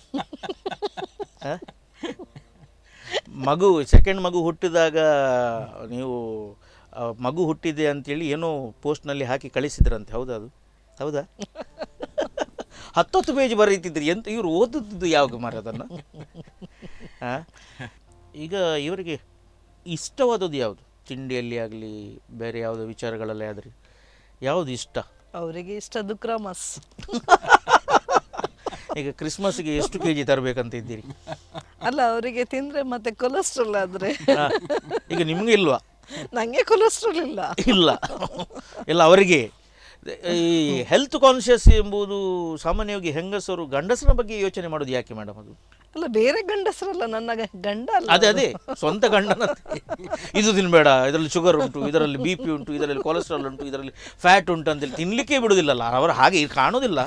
ಸೆಕೆಂಡ್ ಮಗು ಹುಟ್ಟಿದಾಗ ನೀವು ಮಗು ಹುಟ್ಟಿದೆ ಅಂತೇಳಿ ಏನೋ ಪೋಸ್ಟ್ನಲ್ಲಿ ಹಾಕಿ ಕಳಿಸಿದ್ರಂತೆ, ಹೌದಾ? 10 ಪೇಜ್ ಬರೀತಿದ್ರಿ. ಎಂತ ಇವರು ಓದುತ್ತಿದ್ದು ಯಾವಾಗ ಮಾರ ಅದನ್ನು? ಈಗ ಇವರಿಗೆ ಇಷ್ಟವಾದದ್ದು ಯಾವುದು? ತಿಂಡಿಯಲ್ಲಿ ಆಗಲಿ, ಬೇರೆ ಯಾವುದೋ ವಿಚಾರಗಳಲ್ಲೇ ಆದರೆ ಯಾವುದು ಇಷ್ಟ? ಅವರಿಗೆ ಇಷ್ಟ ದುಕ್ರಾಮಸ್. ಈಗ ಕ್ರಿಸ್ಮಸ್ಗೆ ಎಷ್ಟು ಕೆಜಿ ತರಬೇಕಂತ ಇದ್ದೀರಿ? ಅಲ್ಲ ಅವರಿಗೆ ತಿಂದ್ರೆ ಮತ್ತೆ ಕೊಲೆಸ್ಟ್ರಾಲ್ ಆದ್ರೆ ಈಗ ನಿಮ್ಗೆ ಇಲ್ವಾ? ನಂಗೆ ಕೊಲೆಸ್ಟ್ರಾಲ್ ಇಲ್ಲ. ಇಲ್ಲ ಇಲ್ಲ ಅವರಿಗೆ ಈ ಹೆಲ್ತ್ ಕಾನ್ಷಿಯಸ್ ಎಂಬುದು ಸಾಮಾನ್ಯವಾಗಿ ಹೆಂಗಸರು ಗಂಡಸರ ಬಗ್ಗೆ ಯೋಚನೆ ಮಾಡೋದು ಯಾಕೆ ಮೇಡಮ್? ಅದು ಅಲ್ಲ ಬೇರೆ ಗಂಡಸರಲ್ಲ, ನನ್ನ ಗಂಡ ಅಲ್ಲ. ಅದೇ ಸ್ವಂತ ಗಂಡನ ಇದು ತಿನ್ಬೇಡ, ಇದರಲ್ಲಿ ಶುಗರ್ ಉಂಟು, ಇದರಲ್ಲಿ BP ಉಂಟು, ಇದರಲ್ಲಿ ಕೊಲೆಸ್ಟ್ರಾಲ್ ಉಂಟು, ಇದರಲ್ಲಿ ಫ್ಯಾಟ್ ಉಂಟು ಅಂತೇಳಿ ತಿನ್ಲಿಕ್ಕೆ ಬಿಡುದಿಲ್ಲಲ್ಲ ಅವರು. ಹಾಗೆ ಕಾಣುದಿಲ್ಲ.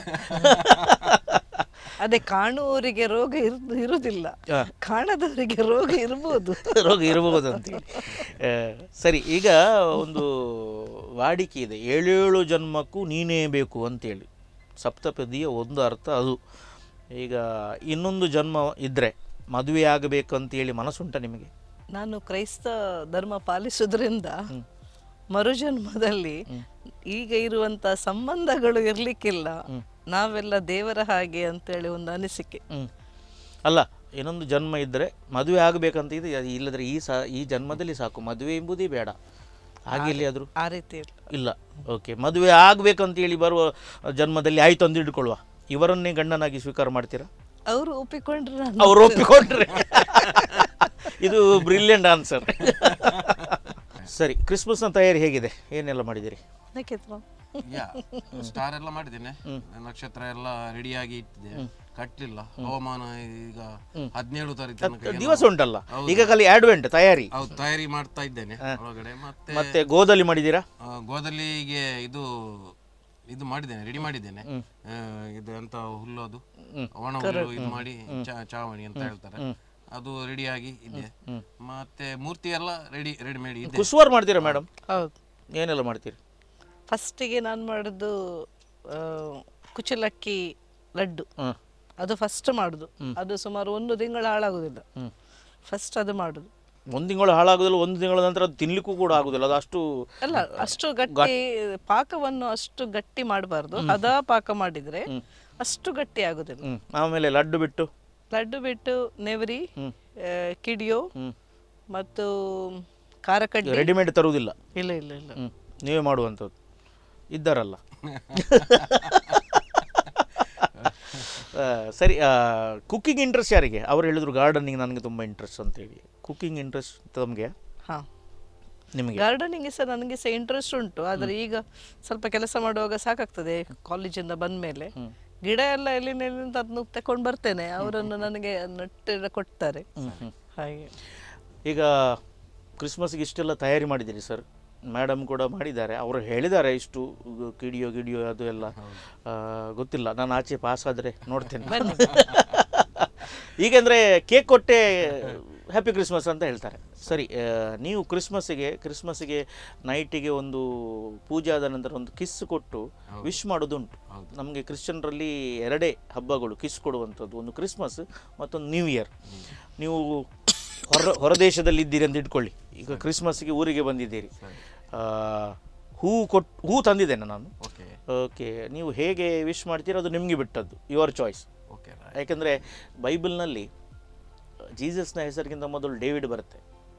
ಅದೇ ಕಾಣುವವರಿಗೆ ರೋಗ ಇರುವುದಿಲ್ಲ, ಕಾಣದವರಿಗೆ ರೋಗ ಇರಬಹುದು. ರೋಗ ಇರಬಹುದು ಅಂತೇಳಿ. ಸರಿ, ಈಗ ಒಂದು ವಾಡಿಕೆ ಇದೆ, 7 ಜನ್ಮಕ್ಕೂ ನೀನೇ ಬೇಕು ಅಂತೇಳಿ. ಸಪ್ತಪದಿಯ ಒಂದು ಅರ್ಥ ಅದು. ಈಗ ಇನ್ನೊಂದು ಜನ್ಮ ಇದ್ದರೆ ಮದುವೆ ಆಗಬೇಕಂತೇಳಿ ಮನಸ್ಸುಂಟ ನಿಮಗೆ? ನಾನು ಕ್ರೈಸ್ತ ಧರ್ಮ ಪಾಲಿಸೋದ್ರಿಂದ ಮರುಜನ್ಮದಲ್ಲಿ ಈಗ ಇರುವಂತ ಸಂಬಂಧಗಳು ಇರ್ಲಿಕ್ಕಿಲ್ಲ, ನಾವೆಲ್ಲ ದೇವರ ಹಾಗೆ ಅಂತೇಳಿ ಒಂದು ಅನಿಸಿಕೆ. ಅಲ್ಲ, ಇನ್ನೊಂದು ಜನ್ಮ ಇದ್ದರೆ ಮದುವೆ ಆಗಬೇಕಂತ ಇದೆ, ಇಲ್ಲದ್ರೆ ಈ ಜನ್ಮದಲ್ಲಿ ಸಾಕು, ಮದುವೆ ಎಂಬುದೇ ಬೇಡ, ಹಾಗೆ ಇಲ್ಲಿ ಆದರೂ ಆ ರೀತಿ ಇಲ್ಲ. ಓಕೆ, ಮದುವೆ ಆಗಬೇಕಂತೇಳಿ ಬರುವ ಜನ್ಮದಲ್ಲಿ ಆಯ್ತು ಅಂತ ಇಟ್ಕೊಳ್ಳುವ, ಇವರನ್ನೇ ಗಂಡನಾಗಿ ಸ್ವೀಕಾರ ಮಾಡ್ತೀರಾ? ಅವರು ಒಪ್ಪಿಕೊಂಡ್ರೆ ಅವರು ಒಪ್ಪಿಕೊಂಡ್ರೆ ಇದು ಬ್ರಿಲಿಯಂಟ್ ಆನ್ಸರ್. ಸರಿ, ಕ್ರಿಸ್ಮಸ್ನ ತಯಾರಿ ಹೇಗಿದೆ? ಏನೆಲ್ಲ ಮಾಡಿದ್ದೀರಿ? ಸ್ಟಾರ್ ಎಲ್ಲ ಮಾಡಿದ್ದೇನೆ, ನಕ್ಷತ್ರ ಎಲ್ಲ ರೆಡಿಯಾಗಿ ಇಟ್ಟಿದೆ, ಕಟ್ಟಲಿಲ್ಲ. ಹವಾಮಾನ ಈಗ 17 ತಾರೀಕು ದಿವಸ ಉಂಟಲ್ಲ, ಈಗ ಖಾಲಿ ಅಡ್ವೆಂಟ್ ತಯಾರಿ. ಹೌದು, ತಯಾರಿ ಮಾಡ್ತಾ ಇದ್ದೇನೆ ಒಳಗಡೆ. ಮತ್ತೆ ಗೋದಲ್ಲಿ ಮಾಡಿದ್ದೀರಾ? ಗೋದಲಿಗೆ ಇದು ಮಾಡಿದ್ದೇನೆ, ರೆಡಿ ಮಾಡಿದ್ದೇನೆ. ಇದು ಎಂತ ಹುಲ್ಲು, ಅದು ಒಣ ಹುಲ್ಲು ಇದು ಮಾಡಿ ಚಾವಣಿ ಅಂತ ಹೇಳ್ತಾರೆ, ಅದು ರೆಡಿಯಾಗಿ ಇದೆ. ಮತ್ತೆ ಮೂರ್ತಿ ಎಲ್ಲ ರೆಡಿಮೇಡ್ ಇದೆ. ಕುಸುವಾರ್ ಮಾಡ್ತೀರಾ ಮೇಡಮ್? ಹೌದು. ಏನೆಲ್ಲ ಮಾಡ್ತೀರಿ? ಫಸ್ಟಿಗೆ ನಾನು ಮಾಡೋದು ಕುಚಲಕ್ಕಿ ಲಡ್ಡು, ಅದು ಫಸ್ಟ್ ಮಾಡುದು. ಅದು ಸುಮಾರು 1 ತಿಂಗಳು ಹಾಳಾಗುದಿಲ್ಲ, ಫಸ್ಟ್ ಅದು ಮಾಡುದು. 1 ತಿಂಗಳು ಹಾಳಾಗುದಿಲ್ಲ, 1 ತಿಂಗಳ ನಂತರ ಅದು ತಿನ್ಲಿಕ್ಕೂ ಕೂಡ ಆಗುದಿಲ್ಲ, ಅದು ಅಷ್ಟು ಅಲ್ಲ, ಅಷ್ಟು ಗಟ್ಟಿ ಪಾಕವನ್ನು ಅಷ್ಟು ಗಟ್ಟಿ ಮಾಡಬಾರ್ದು. ಹದ ಪಾಕ ಮಾಡಿದ್ರೆ ಅಷ್ಟು ಗಟ್ಟಿ ಆಗುದಿಲ್ಲ. ಆಮೇಲೆ ಲಡ್ಡು ಬಿಟ್ಟು ನೆವರಿ, ಕಿಡಿಯೋ ಮತ್ತು ಖಾರಕಡ್ಡಿ ರೆಡಿಮೇಡ್ ತರುವುದಿಲ್ಲ? ಇಲ್ಲ ಇಲ್ಲ ಇಲ್ಲ, ನೀವೇ ಮಾಡುವಂಥದ್ದು ಇದ್ದಾರಲ್ಲ. ಸರಿ, ಕುಕ್ಕಿಂಗ್ ಇಂಟ್ರೆಸ್ಟ್ ಯಾರಿಗೆ? ಅವ್ರು ಹೇಳಿದ್ರು ಗಾರ್ಡನಿಂಗ್ ನನಗೆ ತುಂಬ ಇಂಟ್ರೆಸ್ಟ್ ಅಂತೇಳಿ. ಕುಕ್ಕಿಂಗ್ ಇಂಟ್ರೆಸ್ಟ್ ತಮಗೆ? ಹಾಂ, ನಿಮಗೆ? ಗಾರ್ಡನಿಂಗ್ ಸಹ ನನಗೆ ಸಹ ಇಂಟ್ರೆಸ್ಟ್ ಉಂಟು, ಆದರೆ ಈಗ ಸ್ವಲ್ಪ ಕೆಲಸ ಮಾಡುವಾಗ ಸಾಕಾಗ್ತದೆ. ಕಾಲೇಜಿಂದ ಬಂದ ಮೇಲೆ ಗಿಡ ಎಲ್ಲ ಎಲ್ಲಿಂದ ಅದನ್ನು ತಕೊಂಡು ಬರ್ತೇನೆ, ಅವರನ್ನು ನನಗೆ ನಟ್ಟು ಕೊಡ್ತಾರೆ ಹಾಗೆ. ಈಗ ಕ್ರಿಸ್ಮಸ್ಗೆ ಇಷ್ಟೆಲ್ಲ ತಯಾರಿ ಮಾಡಿದ್ದೀರಿ ಸರ್, ಮೇಡಮ್ ಕೂಡ ಮಾಡಿದ್ದಾರೆ, ಅವರು ಹೇಳಿದ್ದಾರೆ ಇಷ್ಟು ಗಿಡಿಯೋ ಅದು ಎಲ್ಲ ಗೊತ್ತಿಲ್ಲ, ನಾನು ಆಚೆ ಪಾಸ್ ಆದರೆ ನೋಡ್ತೇನೆ. ಈಗೆಂದರೆ ಕೇಕ್ ಕೊಟ್ಟೆ ಹ್ಯಾಪಿ ಕ್ರಿಸ್ಮಸ್ ಅಂತ ಹೇಳ್ತಾರೆ. ಸರಿ, ನೀವು ಕ್ರಿಸ್ಮಸ್ಸಿಗೆ ನೈಟಿಗೆ ಒಂದು ಪೂಜೆ ಆದ ನಂತರ ಒಂದು ಕಿಸ್ ಕೊಟ್ಟು ವಿಶ್ ಮಾಡೋದುಂಟು. ನಮಗೆ ಕ್ರಿಶ್ಚಿಯನ್ರಲ್ಲಿ 2 ಹಬ್ಬಗಳು ಕಿಸ್ ಕೊಡುವಂಥದ್ದು, ಒಂದು ಕ್ರಿಸ್ಮಸ್ ಮತ್ತೊಂದು ನ್ಯೂ ಇಯರ್. ನೀವು ಹೊರದೇಶದಲ್ಲಿ ಇದ್ದೀರಿ ಅಂತ ಇಟ್ಕೊಳ್ಳಿ, ಈಗ ಕ್ರಿಸ್ಮಸ್ಗೆ ಊರಿಗೆ ಬಂದಿದ್ದೀರಿ, ಹೂ ತಂದಿದ್ದೇನೆ ನಾನು. ಓಕೆ, ನೀವು ಹೇಗೆ ವಿಶ್ ಮಾಡ್ತೀರೋ ಅದು ನಿಮಗೆ ಬಿಟ್ಟದ್ದು, ಯುವರ್ ಚಾಯ್ಸ್. ಯಾಕೆಂದರೆ ಬೈಬಲ್ನಲ್ಲಿ ಜೀಸಸ್ನ ಹೆಸರಿಗಿಂತ ಮೊದಲು ಡೇವಿಡ್ ಬರುತ್ತೆ,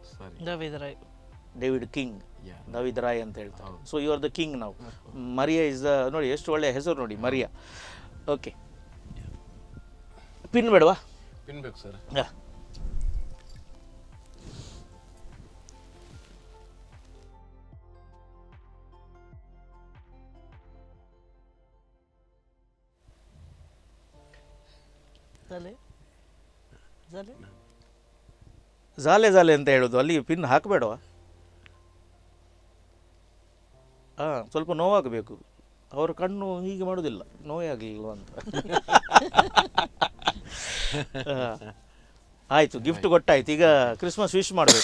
ಡೇವಿಡ್ ಕಿಂಗ್, ದಾವಿದ್ ರಾಯ್ ಅಂತ ಹೇಳ್ತಾರೆ. So you are the king ನಾವು. ಮರಿಯಾ ಇಸ್ ದ, ನೋಡಿ ಎಷ್ಟು ಒಳ್ಳೆಯ ಹೆಸರು ನೋಡಿ, ಮರಿಯಾ. ಓಕೆ, ಪಿನ್ ಬೇಡವಾ? ಪಿನ್ ಬೇಕು ಸರ್. ಜಾಲೆ ಅಂತ ಹೇಳೋದು, ಅಲ್ಲಿ ಪಿನ್ ಹಾಕಬೇಡವಾ? ಸ್ವಲ್ಪ ನೋವಾಗಬೇಕು, ಅವರ ಕಣ್ಣು ಹೀಗೆ ಮಾಡೋದಿಲ್ಲ, ನೋವೇ ಆಗಲಿಲ್ಲ ಅಂತ. ಆಯಿತು, ಗಿಫ್ಟ್ ಕೊಟ್ಟಾಯ್ತು, ಈಗ ಕ್ರಿಸ್ಮಸ್ ವಿಶ್ ಮಾಡಬೇಕು.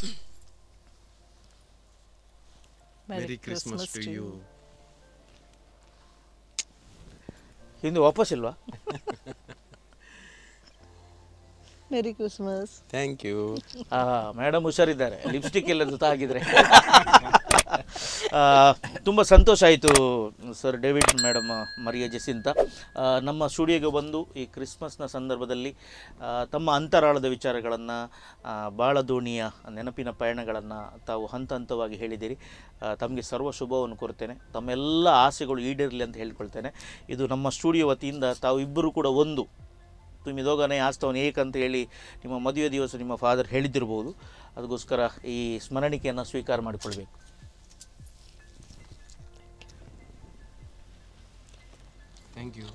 Merry Christmas to you. ಹಿಂದೆ ವಾಪಸ್ ಇಲ್ವಾ? Merry Christmas. Thank you. Madam ಹುಷಾರಿದ್ದಾರೆ, ಲಿಪ್ಸ್ಟಿಕ್ ಎಲ್ಲ ತಾಗಿದ್ರೆ. ತುಂಬ ಸಂತೋಷ ಆಯಿತು sir David, madam Maria Jacinta ನಮ್ಮ ಸ್ಟುಡಿಯೋಗೆ ಬಂದು ಈ ಕ್ರಿಸ್ಮಸ್ನ ಸಂದರ್ಭದಲ್ಲಿ ತಮ್ಮ ಅಂತರಾಳದ ವಿಚಾರಗಳನ್ನು, ಬಾಳದೋಣಿಯ ನೆನಪಿನ ಪಯಣಗಳನ್ನು ತಾವು ಹಂತ ಹಂತವಾಗಿ ಹೇಳಿದ್ದೀರಿ. ತಮಗೆ ಸರ್ವ ಶುಭವನ್ನು ಕೋರ್ತೇನೆ, ತಮ್ಮೆಲ್ಲ ಆಸೆಗಳು ಈಡೇರಲಿ ಅಂತ ಹೇಳ್ಕೊಳ್ತೇನೆ. ಇದು ನಮ್ಮ ಸ್ಟುಡಿಯೋ ವತಿಯಿಂದ ತಾವು ಇಬ್ಬರು ಕೂಡ ಒಂದು ತುಮಿ ದೋಗನೆ ಆಸ್ತವನು ಏಕಂತ ಹೇಳಿ ನಿಮ್ಮ ಮದುವೆ ದಿವಸ ನಿಮ್ಮ ಫಾದರ್ ಹೇಳಿದ್ದಿರ್ಬೋದು. ಅದಕ್ಕೋಸ್ಕರ ಈ ಸ್ಮರಣಿಕೆಯನ್ನು ಸ್ವೀಕಾರ ಮಾಡಿಕೊಳ್ಬೇಕು. Thank you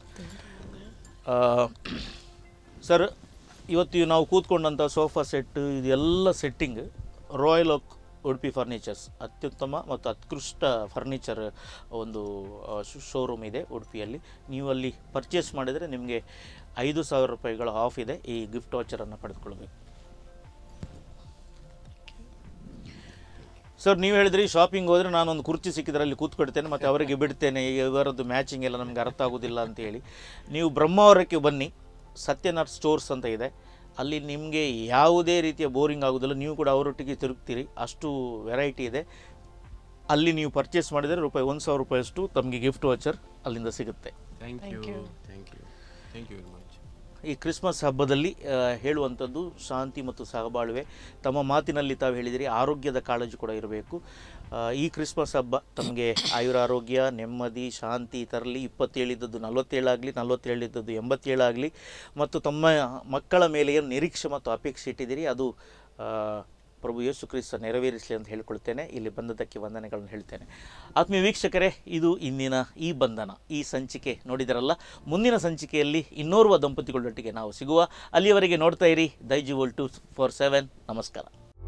sir. ಇವತ್ತು ನಾವು ಕೂತ್ಕೊಂಡಂಥ ಸೋಫಾ ಸೆಟ್ ಇದೆಲ್ಲ setting royal oak Udupi furnitures ಅತ್ಯುತ್ತಮ ಮತ್ತು ಉತ್ಕೃಷ್ಟ ಫರ್ನಿಚರ್ ಒಂದು ಶೋರೂಮ್ ಇದೆ ಉಡುಪಿಯಲ್ಲಿ. ನೀವು ಅಲ್ಲಿ ಪರ್ಚೇಸ್ ಮಾಡಿದರೆ ನಿಮಗೆ 5,000 ರೂಪಾಯಿಗಳ ಆಫ್ ಇದೆ. ಈ ಗಿಫ್ಟ್ ವಾಚರನ್ನು ಪಡೆದುಕೊಳ್ಬೇಕು. ಸರ್, ನೀವು ಹೇಳಿದ್ರಿ ಶಾಪಿಂಗ್ ಹೋದರೆ ನಾನೊಂದು ಕುರ್ಚಿ ಸಿಕ್ಕಿದ್ರೆ ಅಲ್ಲಿ ಕೂತ್ಕೊಡ್ತೇನೆ ಮತ್ತು ಅವರಿಗೆ ಬಿಡ್ತೇನೆ, ಇವರದ್ದು ಮ್ಯಾಚಿಂಗ್ ಎಲ್ಲ ನಮಗೆ ಅರ್ಥ ಆಗೋದಿಲ್ಲ ಅಂತೇಳಿ. ನೀವು ಬ್ರಹ್ಮಾವರಕ್ಕೆ ಬನ್ನಿ, ಸತ್ಯನಾಥ್ ಸ್ಟೋರ್ಸ್ ಅಂತ ಇದೆ. ಅಲ್ಲಿ ನಿಮಗೆ ಯಾವುದೇ ರೀತಿಯ ಬೋರಿಂಗ್ ಆಗೋದಿಲ್ಲ. ನೀವು ಕೂಡ ಅವರೊಟ್ಟಿಗೆ ತಿರುಗ್ತೀರಿ, ಅಷ್ಟು ವೆರೈಟಿ ಇದೆ. ಅಲ್ಲಿ ನೀವು ಪರ್ಚೇಸ್ ಮಾಡಿದರೆ ₹1,000 ರೂಪಾಯಿಯಷ್ಟು ತಮಗೆ ಗಿಫ್ಟ್ ವಾಚರ್ ಅಲ್ಲಿಂದ ಸಿಗುತ್ತೆ. Thank you thank you thank you very much. ಈ ಕ್ರಿಸ್ಮಸ್ ಹಬ್ಬದಲ್ಲಿ ಹೇಳುವಂಥದ್ದು ಶಾಂತಿ ಮತ್ತು ಸಹಬಾಳ್ವೆ. ತಮ್ಮ ಮಾತಿನಲ್ಲಿ ತಾವು ಹೇಳಿದಿರಿ ಆರೋಗ್ಯದ ಕಾಳಜಿ ಕೂಡ ಇರಬೇಕು. ಈ ಕ್ರಿಸ್ಮಸ್ ಹಬ್ಬ ತಮಗೆ ಆಯುರಾರೋಗ್ಯ, ನೆಮ್ಮದಿ, ಶಾಂತಿ ತರಲಿ. 27 ಇದ್ದದ್ದು 47 ಆಗಲಿ, 47 ಇದ್ದದ್ದು 87 ಆಗಲಿ. ಮತ್ತು ತಮ್ಮ ಮಕ್ಕಳ ಮೇಲೆ ಏನು ನಿರೀಕ್ಷೆ ಮತ್ತು ಅಪೇಕ್ಷೆ ಇಟ್ಟಿದ್ದೀರಿ ಅದು ಪ್ರಭು ಯೇಸು ಕ್ರಿಸ್ತ ನೆರವೇರಿಸಲಿ ಅಂತ ಹೇಳ್ಕೊಳ್ತೇನೆ. ಇಲ್ಲಿ ಬಂದದ್ದಕ್ಕೆ ವಂದನೆಗಳನ್ನು ಹೇಳ್ತೇನೆ. ಆತ್ಮೀಯ ವೀಕ್ಷಕರೇ, ಇದು ಇಂದಿನ ಈ ಬಂಧನ, ಈ ಸಂಚಿಕೆ ನೋಡಿದರಲ್ಲ. ಮುಂದಿನ ಸಂಚಿಕೆಯಲ್ಲಿ ಇನ್ನೋರ್ವ ದಂಪತಿಗಳೊಟ್ಟಿಗೆ ನಾವು ಸಿಗುವ. ಅಲ್ಲಿಯವರೆಗೆ ನೋಡ್ತಾ ಇರಿ ದೈಜಿವೋಲ್ 247. ನಮಸ್ಕಾರ.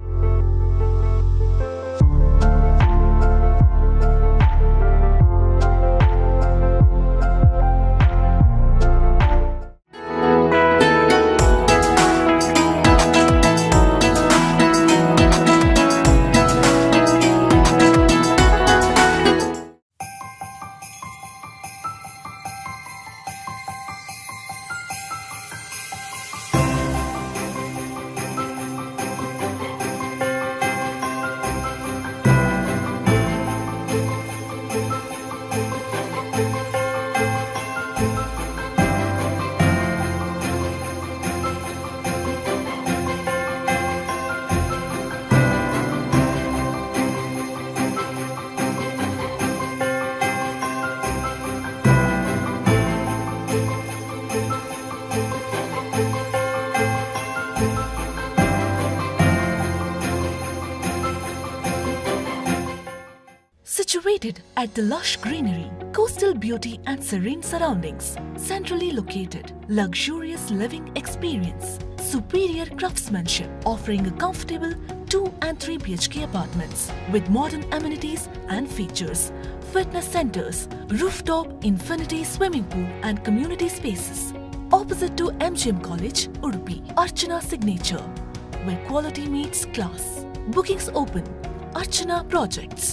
Situated at the lush greenery, coastal beauty and serene surroundings, centrally located, luxurious living experience, superior craftsmanship, offering a comfortable 2 and 3 BHK apartments with modern amenities and features, fitness centers, rooftop infinity swimming pool and community spaces. Opposite to MGM College, Udupi, Archana Signature, where quality meets class. Bookings open. Archana Projects.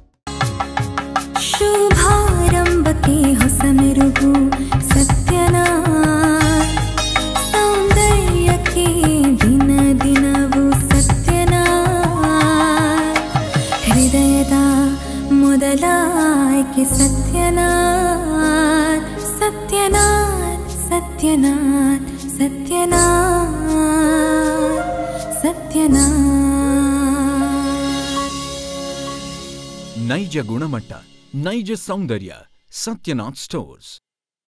ಶುಭಾರಂಭ के ಹೊಸ ಮೆರುಗು ಸತ್ಯನಾಥ್, ಸೌಂದರ್ಯಕ್ಕೆ ದಿನ ದಿನವೂ ಸತ್ಯನಾಥ್, ಹೃದಯದ ಮೊದಲ ಆಯ್ಕೆ ಸತ್ಯನಾಥ್, ಸತ್ಯನಾಥ್ ಸತ್ಯನಾಥ್ ಸತ್ಯನಾಥ್ ಸತ್ಯನಾಥ್. ನೈಜ ಗುಣಮಟ್ಟ, ನೈಜ ಸೌಂದರ್ಯ, ಸತ್ಯನಾಥ್ ಸ್ಟೋರ್ಸ್.